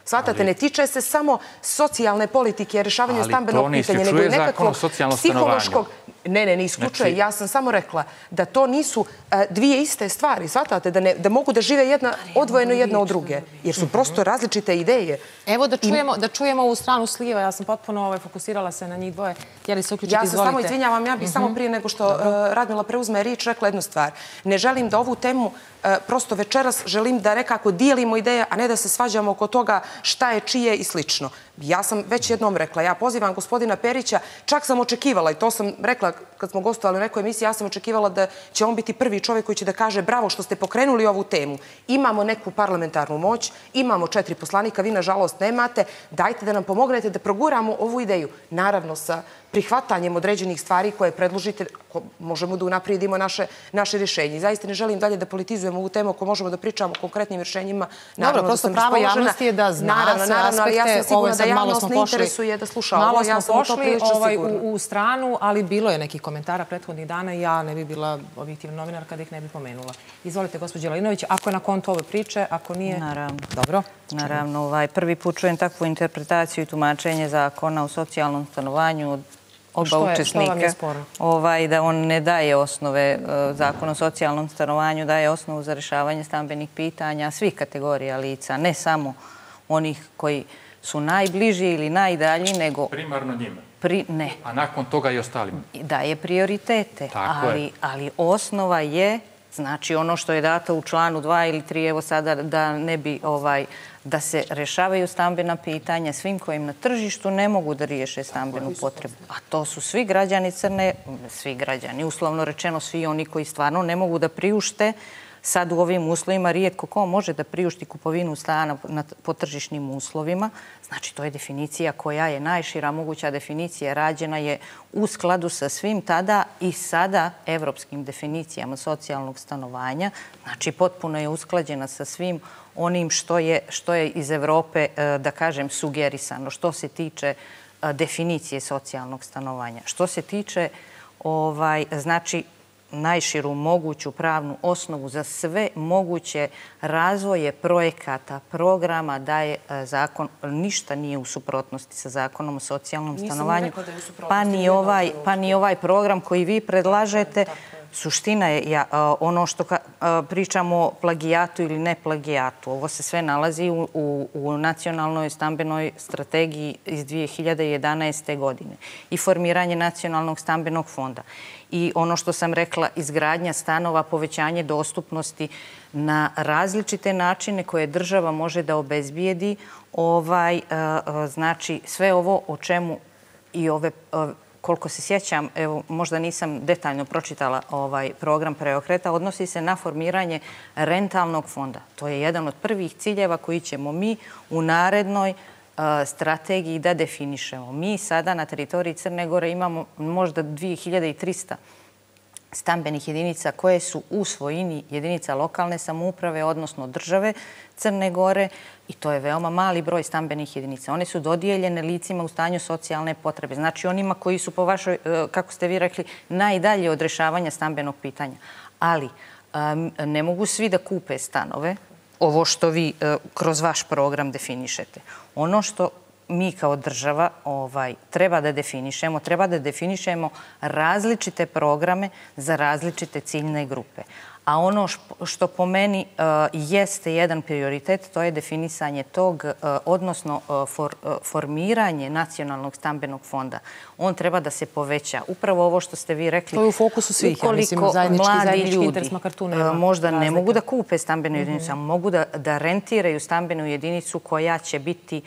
Svatate, ne tiče se samo socijalne politike, rješavanja stambenog pitanja, nego i i nekakvog psihološkog... Ne isključuje. Ja sam samo rekla da to nisu dvije iste stvari. Svatate, da mogu da žive jedna odvojeno jedna od druge. Jer su prosto različite ideje. Evo da čujemo ovu stranu sliva. Ja sam potpuno fokusirala se na njih dvoje. Htjeli se uključiti, izvolite. Ja se samo izvinjavam. Ja bih samo prije nego što Radmila preuzme riječ rekla jednu stvar. Ne želim da ovu temu prosto večeras želim da nekako dijelimo ideje, a ne da se svađamo oko toga šta je čije i slično. Ja sam već jednom rekla, ja pozivam gospodina Perića, čak sam očekivala i to sam rekla kad smo gostovali u nekoj emisiji, ja sam očekivala da će on biti prvi čovjek koji će da kaže bravo što ste pokrenuli ovu temu. Imamo neku parlamentarnu moć, imamo 4 poslanika, vi nažalost nemate, dajte da nam pomognete da proguramo ovu ideju. Naravno sa prihvatanjem određenih stvari koje predložite, možemo da unaprijedimo naše rješenje. Zaista ne želim dalje da politizujemo ovu temu ako možemo da pričamo o konkretnim rješenjima. Dobro, prosto pravo javnosti je da zna sve aspekte. Ovo je sad malo smo pošli u stranu, ali bilo je nekih komentara prethodnih dana i ja ne bi bila objektivna novinar kada ih ne bi pomenula. Izvolite, gospođo Jelinović, ako je na kontu ove priče, ako nije... Naravno. Dobro. Naravno, prvi put čujem takvu interpretaciju i tumačenje zakona o socijalnom stanovanju od oba učesnika. Što vam je sporno? Da on ne daje osnove, zakon o socijalnom stanovanju daje osnovu za rješavanje stambenih pitanja svih kategorija lica, ne samo onih koji su najbliži ili najdalji, nego... Primarno njima. Ne. A nakon toga i ostalima. Daje prioritete, ali osnova je, znači ono što je dato u članu 2 ili 3, evo sada da ne bi da se rješavaju stambena pitanja svim kojim na tržištu ne mogu da riješe stambenu potrebu. A to su svi građani Crne, svi građani, uslovno rečeno svi oni koji stvarno ne mogu da priušte. Sad u ovim uslovima rijetko ko može da priušti kupovinu stana po tržišnim uslovima. Znači, to je definicija koja je najšira moguća definicija. Rađena je u skladu sa svim tada i sada evropskim definicijama socijalnog stanovanja. Znači, potpuno je usklađena sa svim onim što je iz Evrope, da kažem, sugerisano. Što se tiče definicije socijalnog stanovanja. Što se tiče, znači, najširu moguću pravnu osnovu za sve moguće razvoje projekata, programa, da je zakon, ništa nije u suprotnosti sa zakonom o socijalnom stanovanju, pa ni ovaj program koji vi predlažete. Suština je ono što pričamo o plagijatu ili ne plagijatu. Ovo se sve nalazi u nacionalnoj stambenoj strategiji iz 2011. godine i formiranje nacionalnog stambenog fonda. I ono što sam rekla, izgradnja stanova, povećanje dostupnosti na različite načine koje država može da obezbijedi. Znači, sve ovo o čemu i ove, koliko se sjećam, evo, možda nisam detaljno pročitala program Preokreta, odnosi se na formiranje rentalnog fonda. To je jedan od prvih ciljeva koji ćemo mi u narednoj strategiji da definišemo. Mi sada na teritoriji Crne Gore imamo možda 2300 stambenih jedinica koje su u svojini jedinica lokalne samouprave, odnosno države Crne Gore, i to je veoma mali broj stambenih jedinica. One su dodijeljene licima u stanju socijalne potrebe. Znači onima koji su po vašoj, kako ste vi rekli, najdalje od rješavanja stambenog pitanja. Ali ne mogu svi da kupe stanove, ovo što vi kroz vaš program definišete. Ono što mi kao država treba da definišemo različite programe za različite ciljne grupe. A ono što po meni jeste jedan prioritet, to je definisanje tog, odnosno formiranje nacionalnog stambenog fonda. On treba da se poveća. Upravo ovo što ste vi rekli. To je u fokusu svih, ja mislim, zajednički interes, makar tu nema možda ne mogu da kupe stambenu jedinicu, a mogu da rentiraju stambenu jedinicu koja će biti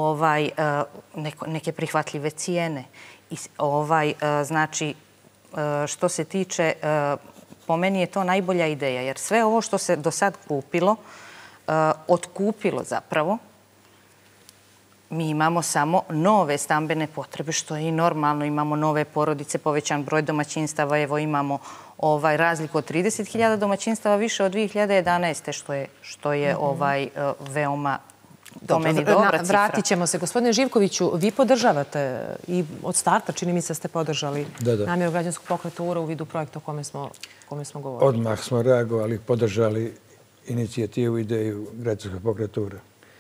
neke prihvatljive cijene. Znači, što se tiče, po meni je to najbolja ideja, jer sve ovo što se do sad kupilo, otkupilo zapravo, mi imamo samo nove stambene potrebe, što je i normalno. Imamo nove porodice, povećan broj domaćinstava, evo imamo razliku od 30.000 domaćinstava više od 2011. što je veoma po meni dobra cifra. Vratit ćemo se. Gospodine Živkoviću, vi podržavate i od starta, čini mi se, ste podržali namjeru građanskog pokreta URA u vidu projekta o kome smo govorili. Odmah smo reagovali, podržali inicijativu, ideju građanskog pokreta URA.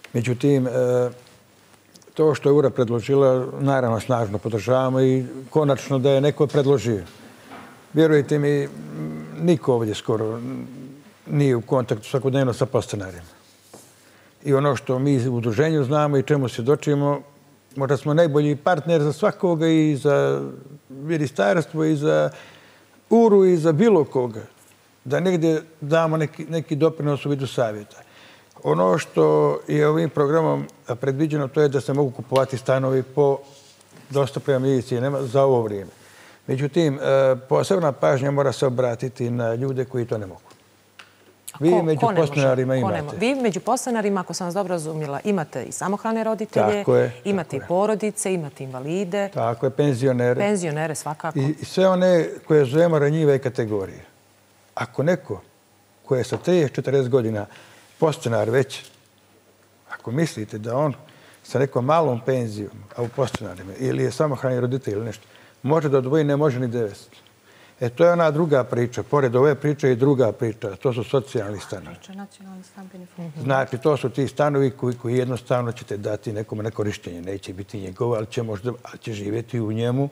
Međutim, to što je URA predložila, naravno snažno podržavamo i konačno da je neko predložio. Vjerujte mi, niko ovdje skoro nije u kontaktu svakodnevno sa podstanarima. I ono što mi u udruženju znamo i čemu svjedočimo, možda smo najbolji partner za svakoga i za ministarstvo i za URU i za bilo koga. Da negdje damo neki doprinos u vidu savjeta. Ono što je ovim programom predviđeno, to je da se mogu kupovati stanovi po dosta prema medicinama za ovo vrijeme. Međutim, posebna pažnja mora se obratiti na ljude koji to ne mogu. Vi među podstanarima imate. Vi među podstanarima, ako sam vas dobro razumjela, imate i samohrane roditelje, imate i porodice, imate invalide. Tako je, penzionere. Penzionere svakako. I sve one koje zovemo ranjive kategorije. Ako neko ko je sa 30-40 godina podstanar već, ako mislite da on sa nekom malom penzijom, a u podstanarima, ili je samohrani roditelj ili nešto, može da odvoji, ne može ni 90. To je ona druga priča. Pored ove priče i druga priča. To su socijalni stanovi. Znači, to su ti stanovi koji jednostavno ćete dati nekome na korištenje. Neće biti njegovo, ali će živjeti u njemu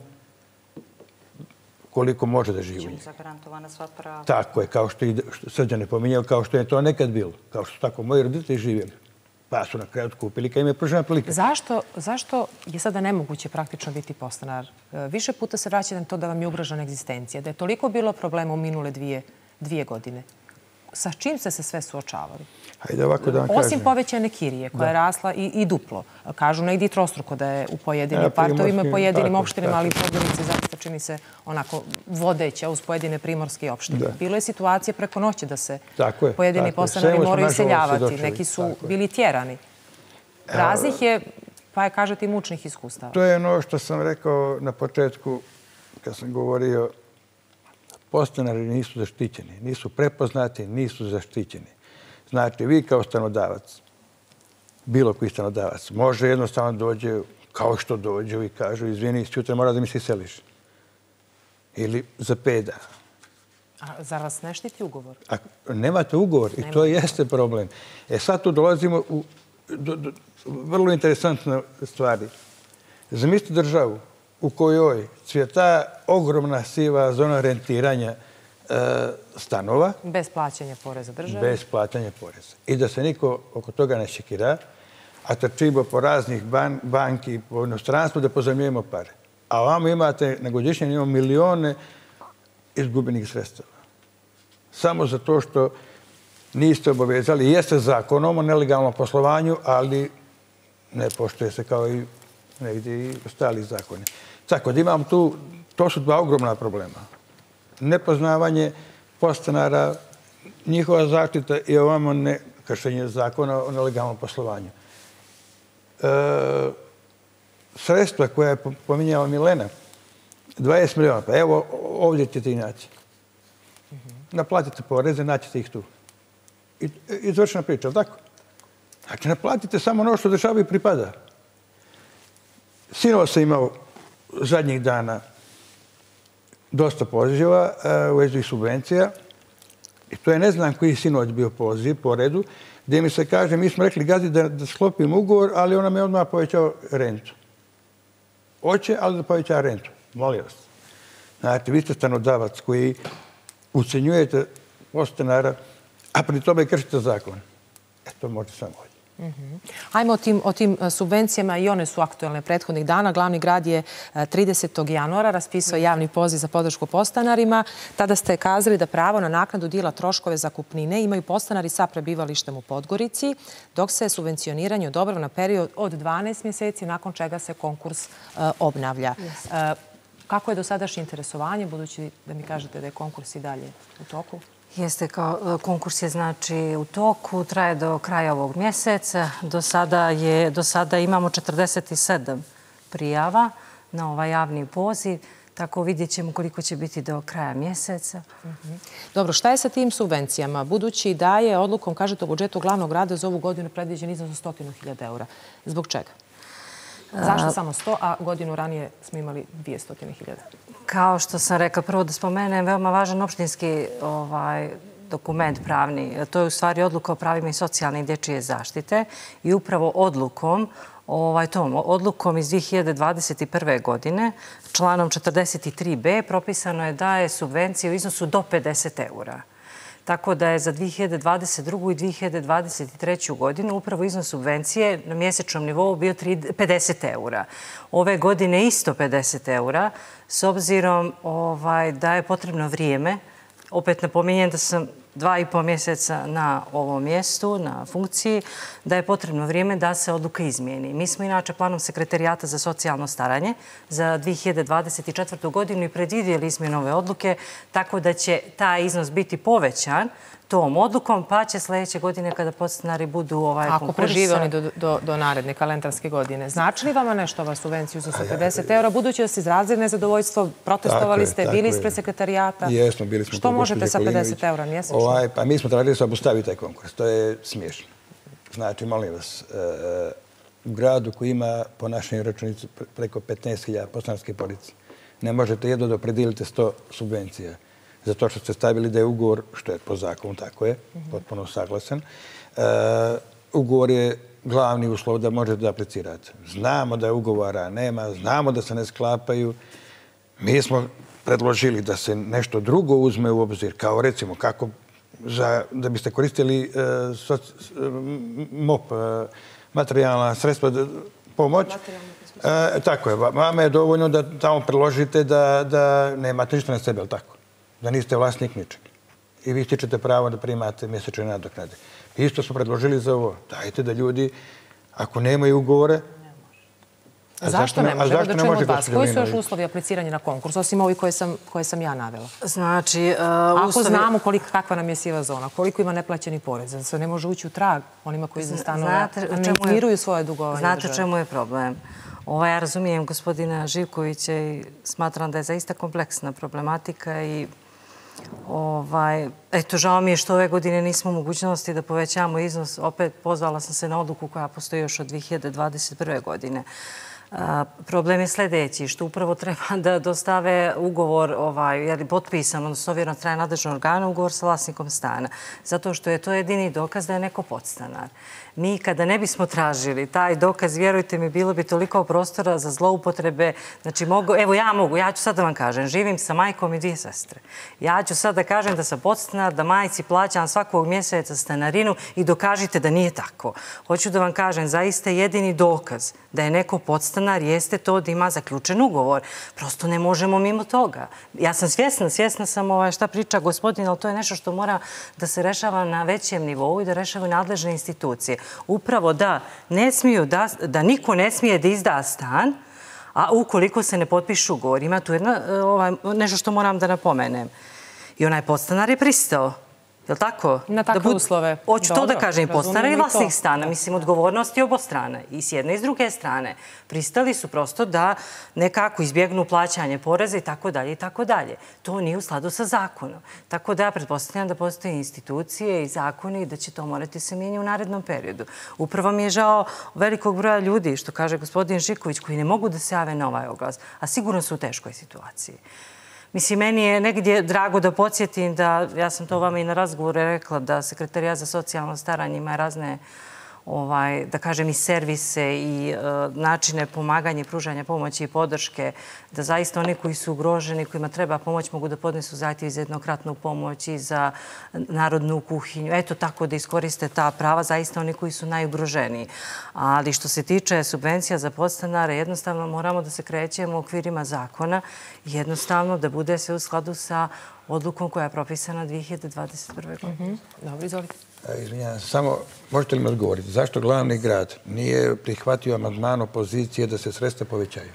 koliko može da živi u njemu. Zagarantovana sva prava. Tako je, kao što i Srđan je pominjao, kao što je to nekad bilo. Kao što su tako moji roditelji živjeli. Pa su na kraju otkupili kad im je pružena prilika. Zašto je sada nemoguće praktično biti podstanar? Više puta se vraćate na to da vam je ugrožena egzistencija, da je toliko bilo problema u minule dvije godine. Sa čim ste se sve suočavali? Hajde ovako da vam kažem. Osim povećane kirije, koja je rasla i duplo. Kažu negdje i trostruko da je u pojedinim partovima, pojedinim opštinama, ali Podgorica zaista čini se onako vodeća uz pojedine primorske opštine. Bilo je situacija preko noći da se pojedini podstanari moraju iseljavati. Neki su bili tjerani. Raznih je, pa je, kažete, i mučnih iskustava. To je ono što sam rekao na početku kad sam govorio. Podstanari nisu zaštićeni, nisu prepoznati, nisu zaštićeni. Znači, vi kao stanodavac, bilo koji stanodavac, može jednostavno dođe, kao što dođu i kažu, izvini, sutra mora da mi se iseliš. Ili za 5 dana. A zar vas ne štiti ugovor? Nemate ugovor i to jeste problem. Sad tu dolazimo u vrlo interesantne stvari. Zamislite državu u kojoj cvjeta ogromna siva zona rentiranja stanova. Bez plaćanja poreza države. Bez plaćanja poreza. I da se niko oko toga ne šekira, a trčimo po raznih banki, po inostranstvu da pozajmljujemo pare. A ovamo imate, na godišnjem imamo milione izgubenih sredstava. Samo zato što niste obavezali. Jeste zakonom o nelegalnom poslovanju, ali ne poštuje se kao i negdje i ostali zakoni. Tako da imam tu, to su dva ogromna problema. Nepoznavanje podstanara, njihova zaštita i ovamo nekršenje zakona o nelegalnom poslovanju. Sredstva koja je pominjala Milena, 20 miliona, pa evo ovdje ćete i naći. Naplatite poreze, naćete ih tu. I izvršena priča, ali tako? Znači, naplatite samo ono što državi pripada. Sinovo sam imao zadnjih dana dosta poziva u vezi subvencija. I to je ne znam koji sinoć bio poziv po redu, gdje mi se kaže, mi smo rekli gazdi da sklopimo ugovor, ali on nam je odmah povećao rentu. Hoće, ali da poveća rentu. Molim vas. Znači, vi ste stanodavac koji ucenjujete podstanara, a pri tome kršite zakon. To možete samo ovdje. Ajmo o tim subvencijama, i one su aktuelne prethodnih dana. Glavni grad je 30. januara raspisao javni poziv za podršku podstanarima. Tada ste kazali da pravo na naknadu dijela troškove zakupnine imaju podstanari sa prebivalištem u Podgorici, dok se subvencioniranje odobrava na period od 12 mjeseci, nakon čega se konkurs obnavlja. Kako je dosadašnje interesovanje, budući da mi kažete da je konkurs i dalje u toku? Jeste, konkurs je znači u toku, traje do kraja ovog mjeseca. Do sada imamo 47 prijava na ovaj javni poziv, tako vidjet ćemo koliko će biti do kraja mjeseca. Dobro, šta je sa tim subvencijama? Budući da je odlukom, kažete, o budžetu glavnog grada za ovu godinu predviđen iznos od 100.000 eura. Zbog čega? Zašto samo 100, a godinu ranije smo imali 200.000? Kao što sam rekla, prvo da spomenem, veoma važan opštinski dokument pravni. To je u stvari odluka o pravima i socijalne i dječje zaštite i upravo odlukom iz 2021. godine, članom 43b, propisano je da je subvencija u iznosu do 50 eura. Tako da je za 2022. i 2023. godinu upravo iznos subvencije na mjesečnom nivou bio 50 eura. Ove godine isto 50 eura, s obzirom da je potrebno vrijeme. Opet napominjem da sam 2,5 mjeseca na ovom mjestu, na funkciji, da je potrebno vrijeme da se odluka izmijeni. Mi smo inače planom Sekretarijata za socijalno staranje za 2024. godinu i predvidjeli izmjenu ove odluke, tako da će taj iznos biti povećan tom odlukom, pa će sljedeće godine kada podstanari budu konkursa... Ako prežive oni do naredne kalendarske godine. Znači li vama nešto ova subvencija za 50 eura? Budući da ste izrazili nezadovoljstvo, protestovali ste, bili ispred Sekretarijata. Jesmo, bili smo. Što možete sa 50 eura mjesečno? Pa mi smo tražili da se obustavi taj konkurs. To je smiješno. Znači, molim vas, u gradu koji ima po našoj računici preko 15.000 podstanarske porodice, ne možete jedno da opredijelite 100 subvencija. Zato što ste stavili da je ugovor, što je po zakonu, tako je, potpuno saglasan. Ugovor je glavni uslov da možete da aplicirate. Znamo da je ugovora nema, znamo da se ne sklapaju. Mi smo predložili da se nešto drugo uzme u obzir, kao recimo kako da biste koristili MOP, materijalna sredstva, pomoć. Tako je. Vama je dovoljno da tamo predložite da nemate ništa na sebe, ali tako? Da niste vlasnik ničega. I vi stičete pravo da primate mjesečne nadoknade. Isto smo predložili za ovo. Dajte da ljudi, ako nemaju ugovore... Zašto ne može? Da čujemo od vas. Koji su još uslovi apliciranja na konkurs, osim ovi koje sam ja navela? Znači... Ako znamo kakva nam je siva zona, koliko ima neplaćeni porez, da se ne može ući u trag onima koji za stanove ne miruju svoje dugovanje države. Znate čemu je problem? Ja razumijem gospodina Živkovića i smatram da je zaista kompleksna problematika i eto, žao mi je što ove godine nismo u mogućnosti da povećamo iznos. Opet pozvala sam se na odluku koja postoji još od 2021. godine. Problem je sljedeći, što upravo treba da dostave ugovor potpisan, odnosno ovjerno traje nadležnog organa, ugovor sa vlasnikom stana. Zato što je to jedini dokaz da je neko podstanar. Mi kada ne bismo tražili taj dokaz, vjerujte mi, bilo bi toliko prostora za zloupotrebe. Znači, ja ću sad da vam kažem, živim sa majkom i 2 sestre. Ja ću sad da kažem da sam podstanar, da majci plaćam svakog mjeseca stanarinu i dokažite da nije tako. Hoću da vam kažem, zaista jedini dokaz da je neko podstanar jeste to da ima zaključen ugovor. Prosto ne možemo mimo toga. Ja sam svjesna sam šta priča gospodin, ali to je nešto što mora da se rešava na većem nivou i da rešavaju nadležne institucije. Upravo da niko ne smije da izda stan, a ukoliko se ne potpiše ugovor. Ima tu nešto što moram da napomenem. I onaj podstanar je pristao. Je li tako? Na takve uslove. Hoću to da kažem, podstanar i vlasnik stana. Mislim, odgovornost je obostrana. I s jedne i s druge strane. Pristali su prosto da nekako izbjegnu plaćanje poreza i tako dalje i tako dalje. To nije u skladu sa zakonom. Tako da ja pretpostavljam da postoje institucije i zakoni i da će to morati se mijenjati u narednom periodu. Upravo mi je žao velikog broja ljudi, što kaže gospodin Živković, koji ne mogu da se jave na ovaj oglas, a sigurno su u teškoj situaciji. Mislim, meni je negdje drago da podsjetim da, ja sam to vama i na razgovoru rekla, da Sekretarijat za socijalno staranje ima razne, da kažem, i servise i načine pomaganja i pružanja pomoći i podrške, da zaista oni koji su ugroženi, kojima treba pomoć, mogu da podnesu zahtjev za jednokratnu pomoć i za narodnu kuhinju. Eto, tako da iskoriste ta prava, zaista oni koji su najugroženiji. Ali što se tiče subvencija za podstanare, jednostavno moramo da se krećemo u okvirima zakona i jednostavno da bude sve u skladu sa odlukom koja je propisana 2021. godine. Dobro, izvolite. Izvinjam se, samo možete li mi odgovoriti zašto glavni grad nije prihvatio amandman opozicije da se sredstva povećaju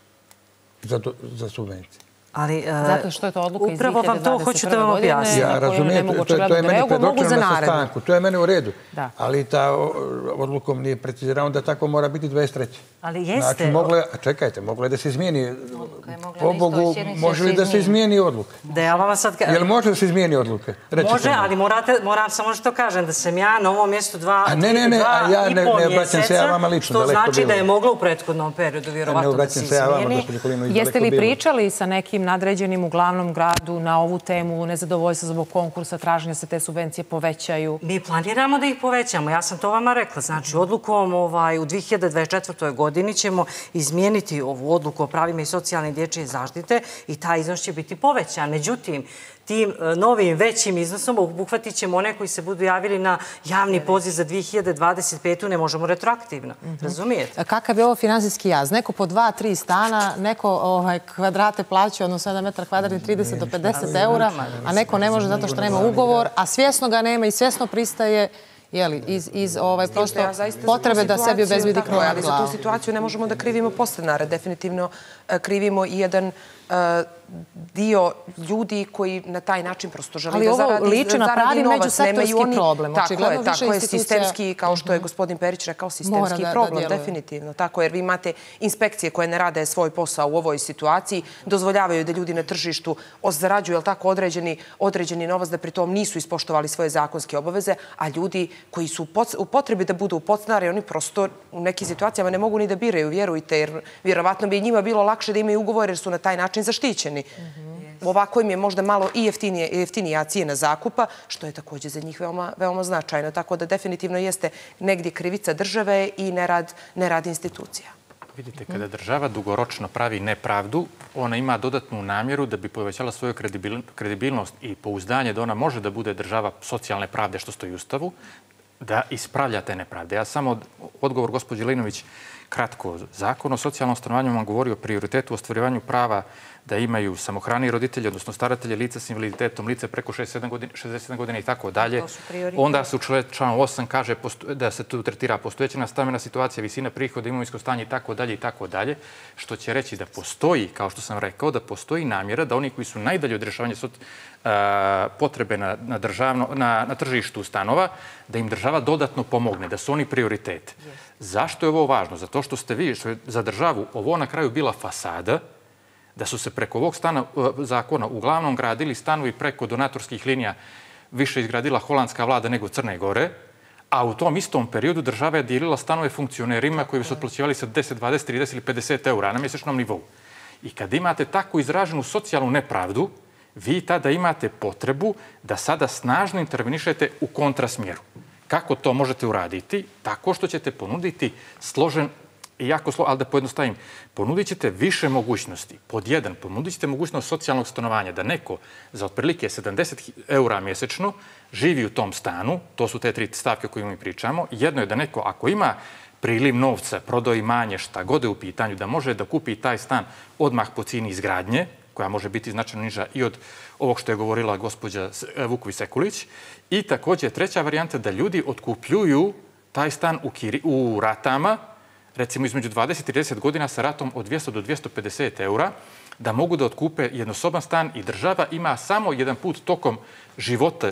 za subvencije? Zato što je to odluka iz 2021. Upravo vam to hoću da vam objasnim. Ja razumijem, to je meni predočeno na sastanku. To je meni u redu. Ali ta odlukom nije precizirano da tako mora biti 23. Ali jeste. Čekajte, moglo je da se izmijeni. Po Bogu, može li da se izmijeni odluka? Je li može da se izmijeni odluka? Može, ali moram samo što kažem, da sam ja na ovom mjestu 2,5 mjeseca, što znači da je moglo u prethodnom periodu vjerovatno da se izmijeni. Jeste li pričali sa nekim nadređenim u glavnom gradu na ovu temu nezadovoljstva zbog konkursa, traženja se te subvencije povećaju? Mi planiramo da ih povećamo. Ja sam to vama rekla. Znači, odlukom u 2024. godini ćemo izmijeniti ovu odluku o pravima i socijalne i dječje zaštite i taj iznos će biti povećan. Međutim, tim novim većim iznosom obuhvatit ćemo one koji se budu javili na javni poziv za 2025. Ne možemo retroaktivno. Razumijete? Kakav je ovo finansijski jaz? Neko po 2-3 stana, neko kvadrate plaća, odnosno 1 metar kvadratni 30 do 50 eura, a neko ne može zato što nema ugovor, a svjesno ga nema i svjesno pristaje iz prosto potrebe da sebi obezbedi krov nad glavom. Ali za tu situaciju ne možemo da krivimo podstanare. Definitivno krivimo i jedan dio ljudi koji na taj način prosto želi da zaradi novac. Ali ovo liči na pravi međusektorski problem. Tako je, sistemski, kao što je gospodin Perić rekao, sistemski problem, definitivno. Tako, jer vi imate inspekcije koje ne rade svoj posao u ovoj situaciji, dozvoljavaju da ljudi na tržištu zarađuju određeni novac, da pritom nisu ispoštovali svoje zakonske obaveze, a ljudi koji su u potrebi da budu podstanari, oni prosto u nekim situacijama ne mogu ni da biraju, vjerujte, jer vjerovatno bi njima bilo lakše da imaju ugovor jer su na taj način zaštićeni. Ovako im je možda malo i jeftinija cijena zakupa, što je također za njih veoma značajno. Tako da definitivno jeste negdje krivica države i nerad institucija. Vidite, kada država dugoročno pravi nepravdu, ona ima dodatnu namjeru da bi povećala svoju kredibilnost i pouzdanje da ona može da bude država socijalne pravde, što stoji u Ustavu, da ispravlja te nepravde. Ja samo odgovor gospođi Linović kratko. Zakon o socijalnom stanovanju vam govori o prioritetu u ostvarivanju prava da imaju samohrani roditelji, odnosno staratelje, lica s invaliditetom, lice preko 67 godina i tako dalje. Onda se u članu 8 kaže da se tu tretira postojeća stambena situacija, visina prihoda, imovinsko stanje i tako dalje i tako dalje, što će reći da postoji, kao što sam rekao, da postoji namjera da oni koji su najdalje od rješavanja potrebe na tržištu stanova, da im država dodatno pomogne, da su oni prioritet. Zašto je ovo važno? Zato što ste vi, što je za državu ovo na kraju bila fasada, da su se preko ovog zakona uglavnom gradili stanovi preko donatorskih linija, više izgradila holandska vlada nego Crne Gore, a u tom istom periodu država je dijelila stanove funkcionerima koji bi se otplaćivali sa 10, 20, 30 ili 50 eura na mjesečnom nivou. I kad imate tako izraženu socijalnu nepravdu, vi tada imate potrebu da sada snažno intervenišete u kontrasmjeru. Kako to možete uraditi? Tako što ćete ponuditi složen, ali da pojednostavim, ponudit ćete više mogućnosti. Pod jedan, ponudit ćete mogućnost socijalnog stanovanja, da neko za otprilike 70 eura mjesečno živi u tom stanu, to su te 3 stavke o kojima mi pričamo. Jedno je da neko, ako ima priliv novca, prodao imanje, šta god je u pitanju, da može da kupi taj stan odmah po cijeni izgradnje, koja može biti značajno niža i od ovog što je govorila gospođa Vuković-Sekulić. I također treća varijanta da ljudi otkupljuju taj stan u ratama, recimo između 20 i 30 godina sa ratom od 200 do 250 eura, da mogu da otkupe jednosoban stan i država ima samo jedan put tokom života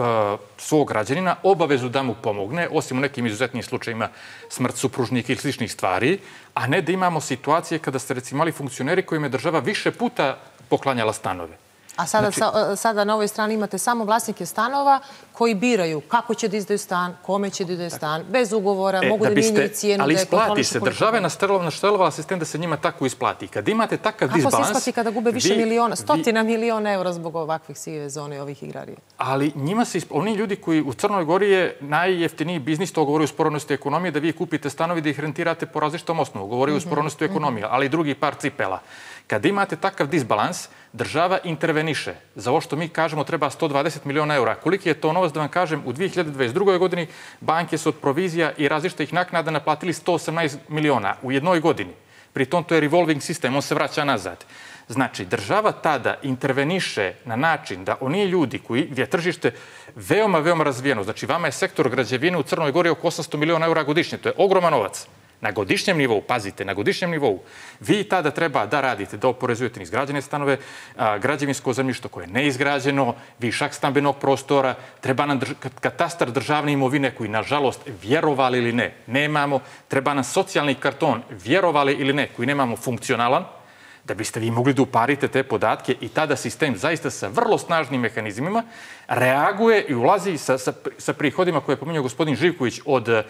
svog građanina obavezu da mu pomogne, osim u nekim izuzetnim slučajima smrt supružnika ili sličnih stvari, a ne da imamo situacije kada ste recimo imali funkcioneri kojima je država više puta poklanjala stanove. A sada na ovoj strani imate samo vlasnike stanova koji biraju kako će da izdaju stan, kome će da izdaju stan, bez ugovora, mogu da mijenjaju cijenu. Ali isplati se. Država je naštelovala sistem da se njima tako isplati. Kad imate takav disbalans... Kako se isplati kada gube više miliona, 100 miliona eura zbog ovakvih sive zone i ovih igrarija? Ali njima se... Oni ljudi koji u Crnoj Gori je najjeftiniji biznis, to govori o sporovnosti ekonomije, da vi kupite stanovi da ih rentirate po različitom osnovu. Govori o sporovnosti ekonomije, ali i drugi par cipela. Kad imate takav disbalans, država interveniše. Za ovo što mi kažemo treba 120 miliona eura. Koliki je to novac, da vam kažem, u 2022. godini banke su od provizija i različitih naknada naplatili 118 miliona u jednoj godini. Pritom to je revolving sistem, on se vraća nazad. Znači, država tada interveniše na način da oni ljudi koji je tržište veoma, veoma razvijeno, znači vama je sektor građevine u Crnoj Gori oko 800 miliona eura godišnje, to je ogroman novac. Na godišnjem nivou, pazite, na godišnjem nivou, vi tada treba da radite, da oporezujete neizgrađene stanove, građevinsko zemljište koje je neizgrađeno, višak stambenog prostora, treba nam katastar državne imovine koji, nažalost, vjerovali ili ne, nemamo, treba nam socijalni karton, vjerovali ili ne, koji nemamo funkcionalan, da biste vi mogli da uparite te podatke i tada sistem zaista sa vrlo snažnim mehanizmima reaguje i ulazi sa prihodima koje je pominjao gospodin Živković od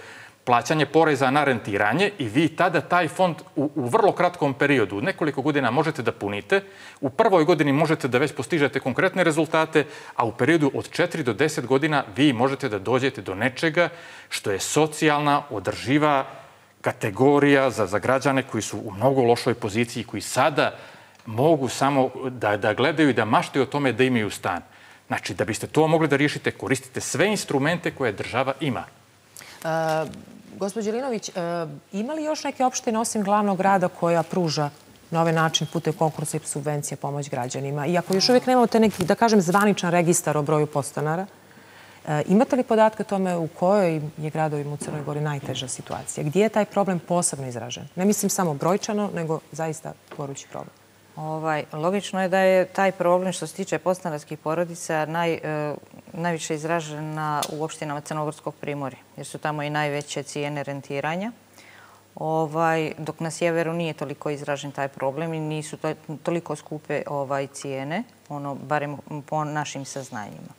plaćanje poreza na rentiranje i vi tada taj fond u vrlo kratkom periodu, nekoliko godina možete da punite, u prvoj godini možete da već postižete konkretne rezultate, a u periodu od 4 do 10 godina vi možete da dođete do nečega što je socijalna, održiva kategorija za građane koji su u mnogo lošoj poziciji, koji sada mogu samo da gledaju i da maštaju o tome da imaju stan. Znači, da biste to mogli da riješite, koristite sve instrumente koje država ima. Gospođo Jelinović, ima li još neke opštine osim glavnog grada koja pruža na ovaj način putem konkursa i subvencije pomoć građanima? I ako još uvijek nemate neki, da kažem, zvaničan registar o broju podstanara, imate li podatke o tome u kojoj je gradovima u Crnoj Gori najteža situacija? Gdje je taj problem posebno izražen? Ne mislim samo brojčano, nego zaista gorući problem. Logično je da je taj problem što se tiče podstanarskih porodica najviše izražen u opštinama Crnogorskog primorja, jer su tamo i najveće cijene rentiranja. Dok na sjeveru nije toliko izražen taj problem i nisu toliko skupe cijene, barem po našim saznanjima.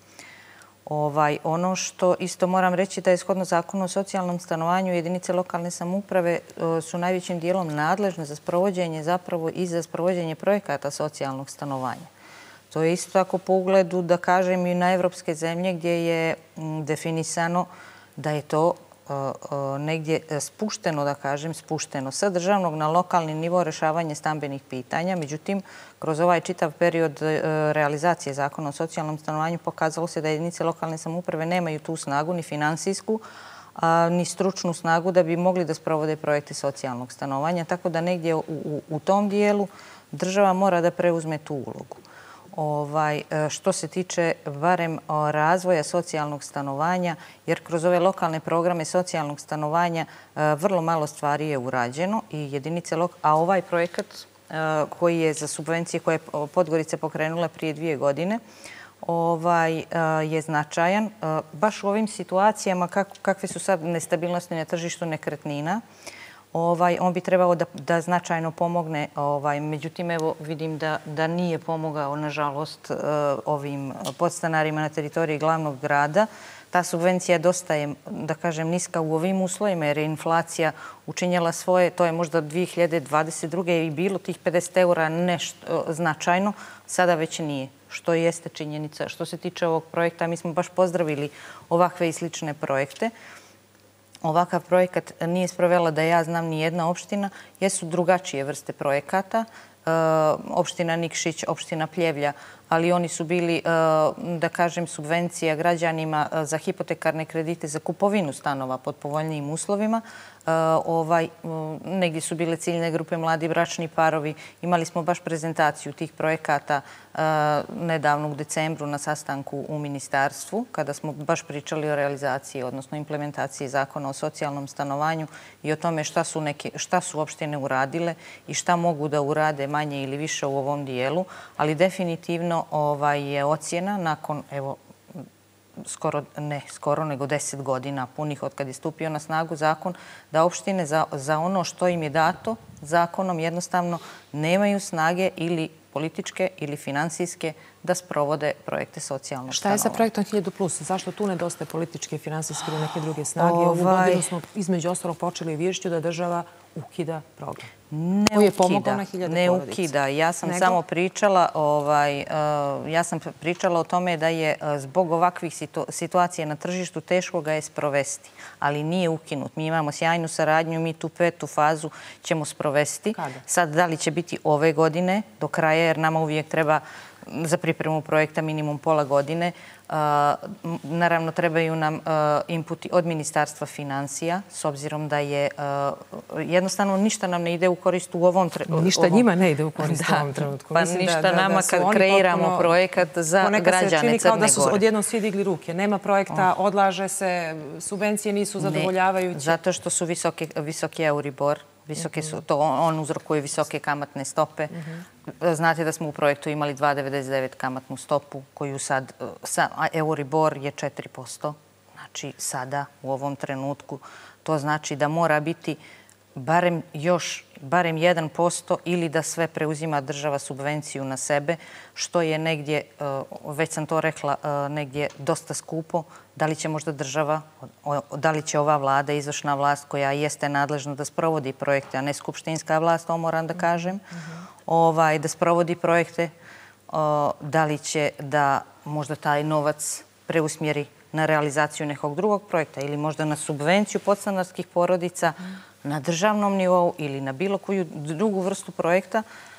Ono što isto moram reći da je shodno Zakonu o socijalnom stanovanju jedinice lokalne samouprave su najvećim dijelom nadležne za sprovođenje zapravo i za sprovođenje projekata socijalnog stanovanja. To je isto tako po ugledu, da kažem, i na evropske zemlje gdje je definisano da je to negdje spušteno, da kažem, spušteno sa državnog na lokalni nivo rešavanje stambenih pitanja. Međutim, kroz ovaj čitav period realizacije Zakona o socijalnom stanovanju pokazalo se da jedinice lokalne samouprave nemaju tu snagu, ni finansijsku, ni stručnu snagu da bi mogli da sprovode projekte socijalnog stanovanja. Tako da negdje u tom dijelu država mora da preuzme tu ulogu. Što se tiče barem razvoja socijalnog stanovanja, jer kroz ove lokalne programe socijalnog stanovanja vrlo malo stvari je urađeno i jedinice a ovaj projekat koji je za subvencije koje je Podgorica pokrenula prije 2 godine je značajan. Baš u ovim situacijama kakve su sad nestabilnosti na tržištu nekretnina, on bi trebao da značajno pomogne. Međutim, evo vidim da nije pomogao, nažalost, ovim podstanarima na teritoriji glavnog grada. Ta subvencija dosta je, da kažem, niska u ovim uslovima jer je inflacija učinjela svoje. To je možda 2022. i bilo tih 50 eura nešto značajno. Sada već nije, što jeste činjenica. Što se tiče ovog projekta, mi smo baš pozdravili ovakve i slične projekte. Ovakav projekat nije sprovela, da ja znam, ni jedna opština. Jesu drugačije vrste projekata. Opština Nikšić, opština Pljevlja, ali oni su bili, da kažem, subvencija građanima za hipotekarne kredite za kupovinu stanova pod povoljnijim uslovima. Negdje su bile ciljne grupe mladi bračni parovi. Imali smo baš prezentaciju tih projekata nedavno u decembru na sastanku u ministarstvu, kada smo baš pričali o realizaciji, odnosno implementaciji Zakona o socijalnom stanovanju i o tome šta su opštine uradile i šta mogu da urade manje ili više u ovom dijelu, ali definitivno je ocjena nakon, evo, skoro nego 10 godina punih od kad je stupio na snagu zakon, da opštine za ono što im je dato zakonom jednostavno nemaju snage ili političke ili finansijske da sprovode projekte socijalnog stanovanja. Šta je sa projektom 1000+? Zašto tu nedostaje političke, finansijske ili neke druge snage? Ovu godinu smo između ostalog počeli viješću da država ukida program. Ne ukida. Ja sam samo pričala o tome da je zbog ovakvih situacija na tržištu teško ga je sprovesti, ali nije ukinut. Mi imamo sjajnu saradnju, mi tu 5. fazu ćemo sprovesti. Sad, da li će biti ove godine do kraja, jer nama uvijek treba za pripremu projekta minimum pola godine. Naravno, trebaju nam inputi od Ministarstva financija, s obzirom da je jednostavno ništa nam ne ide u korist u ovom trenutku. Ništa njima ne ide u korist u ovom trenutku. Pa ništa nama kad kreiramo projekat za građane Crne Gore. Ponekad se čini kao da su odjednom svi digli ruke. Nema projekta, odlaže se, subvencije nisu zadovoljavajuće. Zato što su visoki Euribor. On uzrokuje visoke kamatne stope. Znate da smo u projektu imali 2,99 kamatnu stopu, koju sad, Euribor je 4%. Znači, sada, u ovom trenutku, to znači da mora biti barem još barem 1% ili da sve preuzima država subvenciju na sebe, što je negdje, već sam to rekla, negdje dosta skupo. Da li će možda država, da li će ova vlada, izvršna vlast koja jeste nadležna da sprovodi projekte, a ne skupštinska vlast, to moram da kažem, da sprovodi projekte, da li će da možda taj novac preusmjeri na realizaciju nekog drugog projekta ili možda na subvenciju podstanarskih porodica na državnom nivou ili na bilo koju drugu vrstu projekta,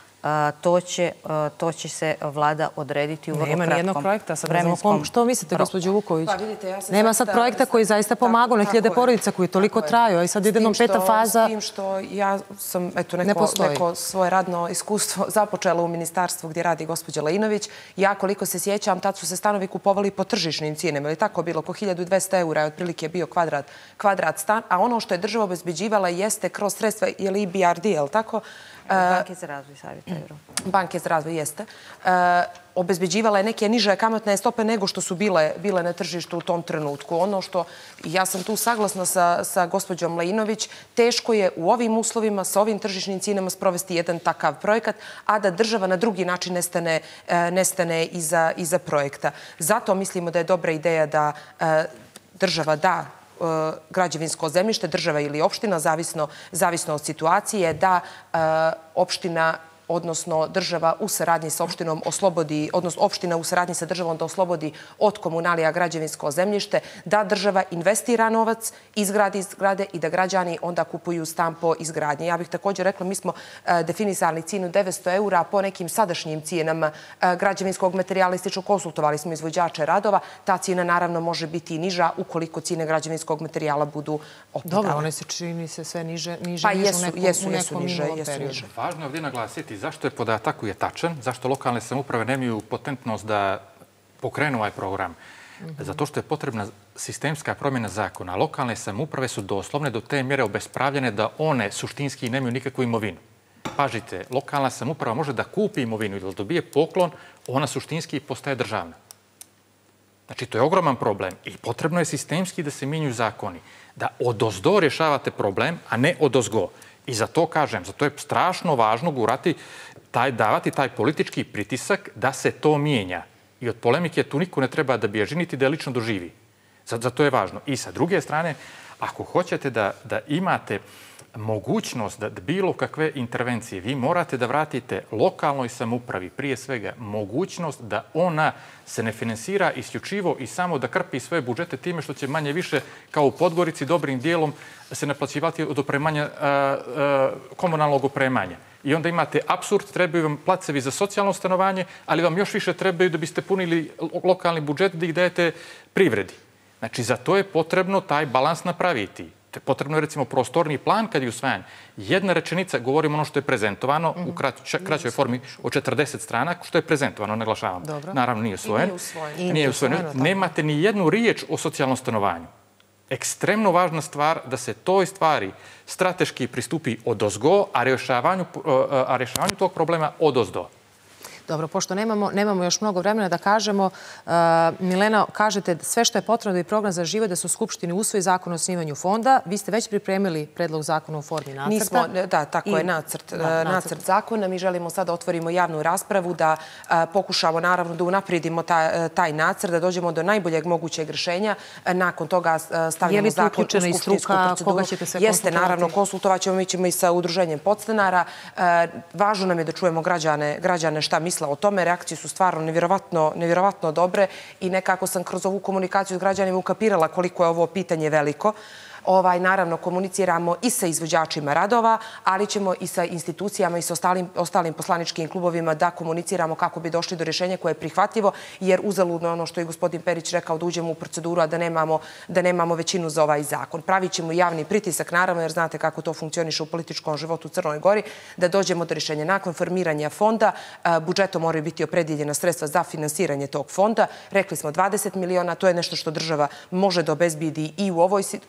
to će se vlada odrediti u vrlo kratkom vremenskom. Nema nijednog projekta. Sad ne znamo što mislite, gospođo Vuković? Nema sad projekta koji zaista pomagao na hiljade porodica koji toliko traju, i sad jednom peta faza... S tim što ja sam neko svoje radno iskustvo započela u ministarstvu gdje radi gospođa Lejinović. Ja, koliko se sjećam, tad su se stanovi kupovali po tržišnim cijenama. Ili tako bilo, oko 1200 eura je otprilike bio kvadrat stan, a ono što je država obezbeđivala jeste kroz sredstva, je li IBRD, je li tako? Banke za razvoj Savjeta Evrope. Banke za razvoj, jeste. Obezbeđivala je neke niže kamatne stope nego što su bile na tržištu u tom trenutku. Ono što, ja sam tu saglasna sa gospođom Lejinović, teško je u ovim uslovima, sa ovim tržišnim cijenama sprovesti jedan takav projekat, a da država na drugi način nestane iza projekta. Zato mislimo da je dobra ideja da država da građevinsko zemljište, država ili opština, zavisno od situacije, da opština, odnosno država u saradnji sa opštinom oslobodi, odnosno opština u saradnji sa državom da oslobodi od komunalija građevinsko zemljište, da država investira novac, izgradi zgrade i da građani onda kupuju stan po izgradnji. Ja bih također rekla, mi smo definisali cijenu 900 eura, po nekim sadašnjim cijenama građevinskog materijala i slično konsultovali smo izvođače radova. Ta cijena naravno može biti i niža ukoliko cijene građevinskog materijala budu opitale. Dobro, one se čini se sve niže u nekom minulom periodu. Važno je ovdje naglasiti zašto je podatak koji je tačan, zašto lokalne samouprave nemaju potentnost da pokrenu ovaj program. Zato što je potrebna sistemska promjena zakona. Lokalne samouprave su doslovne do te mjere obespravljene da one suštinski nemaju nikakvu imovinu. Pažite, lokalna samouprava može da kupi imovinu ili da dobije poklon, ona suštinski postaje državna. Znači, to je ogroman problem i potrebno je sistemski da se mijenjaju zakoni. Da odozdo rješavate problem, a ne odozgo. I za to kažem, zato je strašno važno davati taj politički pritisak da se to mijenja. I od polemike tu niko ne treba da bježi, niti da je lično doživi. Zato je važno. I sa druge strane, ako hoćete da imate mogućnost da bilo kakve intervencije, vi morate da vratite lokalnoj samoupravi, prije svega, mogućnost da ona se ne finansira isključivo i samo da krpi svoje budžete time što će manje više, kao u Podgorici, dobrim dijelom se naplaćivati od komunalnog opremanja. I onda imate apsurd, trebaju vam placevi za socijalno stanovanje, ali vam još više trebaju da biste punili lokalni budžet da ih dajete privredi. Znači, za to je potrebno taj balans napraviti. Potrebno je, recimo, prostorni plan kad je usvajan. Jedna rečenica, govorimo ono što je prezentovano u kraćoj formi od 40 strana, što je prezentovano, naglašavam. Naravno, nije usvojen. Nije usvojen. Nemate ni jednu riječ o socijalnom stanovanju. Ekstremno važna stvar da se toj stvari strateški pristupi odozgo, a rješavanju tog problema odozdo. Dobro, pošto nemamo još mnogo vremena da kažemo, Milena, kažete sve što je potrebno da bi program za život da se u Skupštini usvoji zakon o osnivanju fonda. Vi ste već pripremili predlog zakona u formi nacrta. Da, tako je, nacrt zakona. Mi želimo sad da otvorimo javnu raspravu, da pokušamo naravno da unaprijedimo taj nacrt, da dođemo do najboljeg mogućeg rješenja. Nakon toga stavljamo zakon u skupštinsku proceduru. Jeste, naravno, konsultovat ćemo, mi ćemo i sa udruženjem podstanara. Važno nam je da čujemo građane šta misle o tome. Reakcije su stvarno nevjerovatno dobre i nekako sam kroz ovu komunikaciju s građanima ukapirala koliko je ovo pitanje veliko. Naravno, komuniciramo i sa izvođačima radova, ali ćemo i sa institucijama i sa ostalim poslaničkim klubovima da komuniciramo kako bi došli do rješenja koje je prihvatljivo, jer uzaludno ono što je gospodin Perić rekao, da uđemo u proceduru, a da nemamo većinu za ovaj zakon. Pravit ćemo javni pritisak, naravno, jer znate kako to funkcioniše u političkom životu u Crnoj Gori, da dođemo do rješenja. Nakon formiranja fonda, budžetom moraju biti opredjeljena sredstva za finansiranje tog fonda. Rekli smo 20 miliona, to je nešto što država može da obezbedi i danas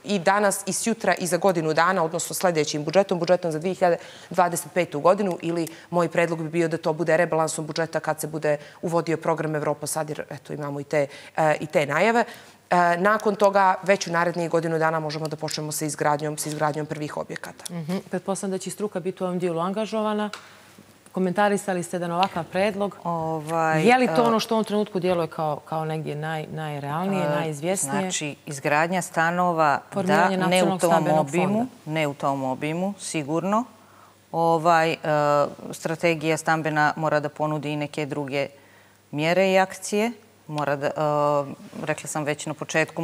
danas i sjutra i za godinu dana, odnosno sljedećim budžetom za 2025. godinu, ili moj predlog bi bio da to bude rebalansom budžeta kad se bude uvodio program Evropa sad, jer eto imamo i te najave. Nakon toga, već u narednijih godinu dana možemo da počnemo sa izgradnjom prvih objekata. Pretpostavljam da će struka biti u ovom dijelu angažovana. Komentarisali ste da na ovakav predlog. Je li to ono što u ovom trenutku djeluje kao negdje najrealnije, najizvjesnije? Znači, izgradnja stanova, da, ne u tom obimu, sigurno. Strategija stambena mora da ponudi i neke druge mjere i akcije. Rekla sam već na početku,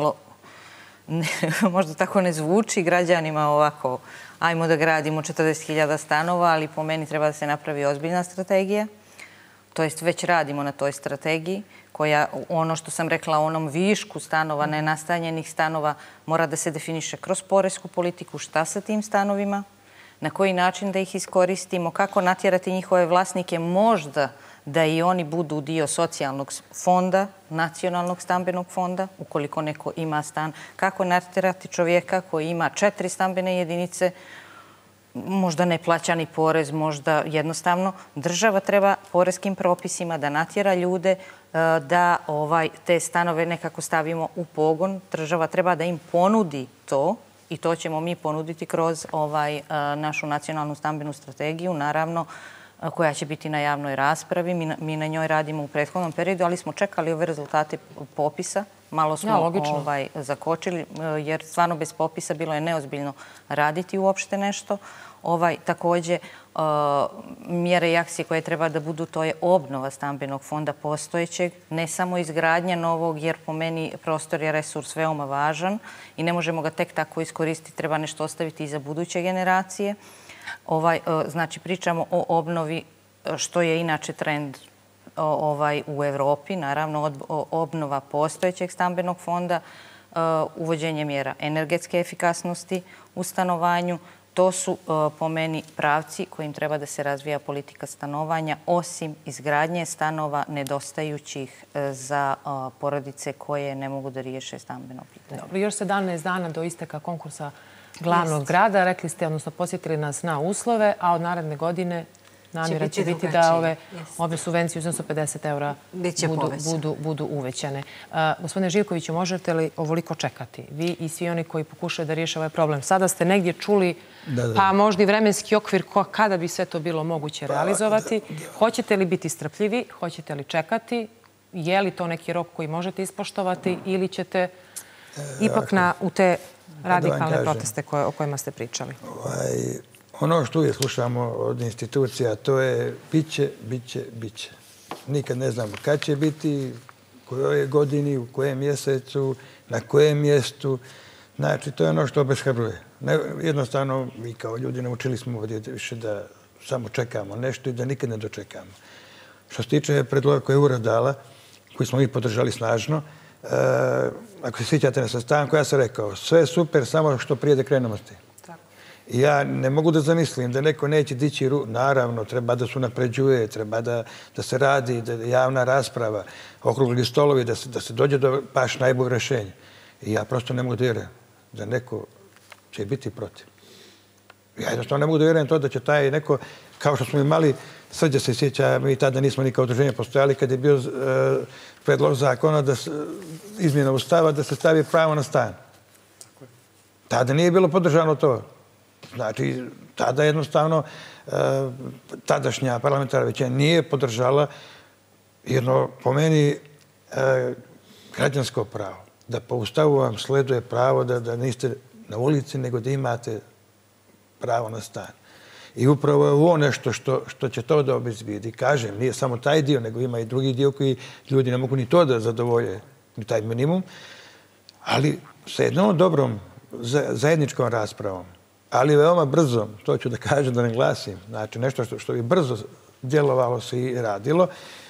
možda tako ne zvuči građanima ovako, ajmo da gradimo 40.000 stanova, ali po meni treba da se napravi ozbiljna strategija. To jest već radimo na toj strategiji koja, ono što sam rekla, onom višku stanova, nenastanjenih stanova, mora da se definiše kroz poresku politiku, šta sa tim stanovima, na koji način da ih iskoristimo, kako natjerati njihove vlasnike možda da i oni budu dio socijalnog fonda, nacionalnog stambenog fonda, ukoliko neko ima stan, kako natjerati čovjeka koji ima 4 stambene jedinice, možda ne plaća ni porez, možda jednostavno država treba poreskim propisima da natjera ljude da te stanove nekako stavimo u pogon. Država treba da im ponudi to i to ćemo mi ponuditi kroz našu nacionalnu stambenu strategiju, naravno, koja će biti na javnoj raspravi. Mi na njoj radimo u prethodnom periodu, ali smo čekali ove rezultate popisa. Malo smo zakočili, jer stvarno bez popisa bilo je neozbiljno raditi uopšte nešto. Također, mjere i akcije koje treba da budu, to je obnova stambenog fonda postojećeg, ne samo izgradnja novog, jer po meni prostor je resurs veoma važan i ne možemo ga tek tako iskoristiti, treba nešto ostaviti i za buduće generacije. Znači, pričamo o obnovi, što je inače trend u Evropi, naravno obnova postojećeg stambenog fonda, uvođenje mjera energetske efikasnosti u stanovanju. To su po meni pravci kojim treba da se razvija politika stanovanja, osim izgradnje stanova nedostajućih za porodice koje ne mogu da riješe stambeno pitanje. Dobro, još 17 dana do isteka konkursa glavnog grada. Rekli ste, odnosno posjetili nas na uslove, a od naredne godine namjera će biti da ove subvencije u iznosu 50 eura budu uvećane. Gospodine Živkoviću, možete li ovoliko čekati? Vi i svi oni koji pokušaju da riješe ovaj problem. Sada ste negdje čuli, pa možda i vremenski okvir kada bi sve to bilo moguće realizovati. Hoćete li biti strpljivi? Hoćete li čekati? Je li to neki rok koji možete ispoštovati ili ćete ipak u te radikalne proteste o kojima ste pričali? Ono što uvijek slušamo od institucija, to je biće. Nikad ne znamo kad će biti, u kojoj godini, u kojem mjesecu, na kojem mjestu. Znači, to je ono što obeshrabruje. Jednostavno, mi kao ljudi naučili smo ovdje više da samo čekamo nešto i da nikad ne dočekamo. Što se tiče predloga koje je URA dala, koji smo mi podržali snažno, ako se sjećate na sastanku, ja sam rekao, sve je super, samo što prije da krenemo s tim. Ja ne mogu da zamislim da neko neće dići ruku. Naravno, treba da se unapređuje, treba da se radi, da je javna rasprava, okrugli stolovi, da se dođe do baš najboljeg rješenja. I ja prosto ne mogu da vjerujem da neko će biti protiv. Ja jednostavno ne mogu da vjerujem to da će taj neko, kao što smo imali, Srđa se sjeća, mi tada nismo ni kao udruženje postojali, kad je bio predlog zakona da izmjena ustava da se stavi pravo na stan. Tada nije bilo podržano to. Znači, tada jednostavno tadašnja parlamentarna većina nije podržala jedno, po meni, građansko pravo. Da po ustavu vam sleduje pravo da niste na ulici, nego da imate pravo na stan. I upravo je ovo nešto što će to da obezbijedi. Kažem, nije samo taj dio, nego ima i drugi dio koji ljudi ne mogu ni to da zadovolje, ni taj minimum, ali sa jednom dobrom zajedničkom raspravom, ali veoma brzo, to ću da kažem, da ne glasim, znači nešto što bi brzo djelovalo se i radilo,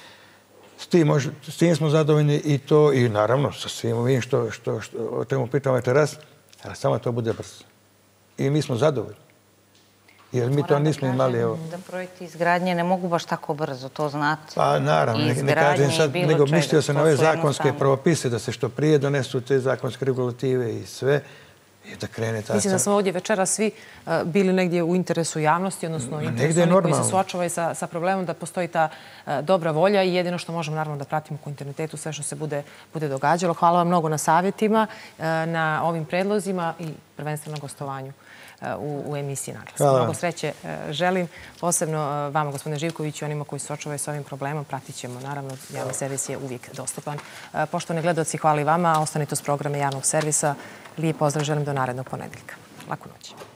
s tim smo zadovoljni i to, i naravno sa svim ovim o čemu pričamo večeras, ali samo to bude brzo. I mi smo zadovoljni. Jer mi to nismo imali, evo. Da projekti izgradnje ne mogu baš tako brzo, to znate. Pa naravno, ne kažem sad, nego mislio sam na ove zakonske propise, da se što prije donesu te zakonske regulative i sve. i da krene ta... Mislim da smo ovdje večera svi bili negdje u interesu javnosti, odnosno u interesu onih koji se suočavaju sa problemom, da postoji ta dobra volja i jedino što možemo naravno da pratimo u kontinuitetu sve što se bude događalo. Hvala vam mnogo na savjetima, na ovim predlozima i prvenstveno gostovanju u emisiji Naglas. Mnogo sreće želim, posebno vama, gospodine Živkoviću, i onima koji se suočavaju s ovim problemom. Pratit ćemo, naravno, javni servis je uvijek dostupan. Poštovani gledaoci, hvala i vama. Ostanite uz programe javnog servisa. Lijep pozdrav želim do narednog ponedeljka. Laku noć.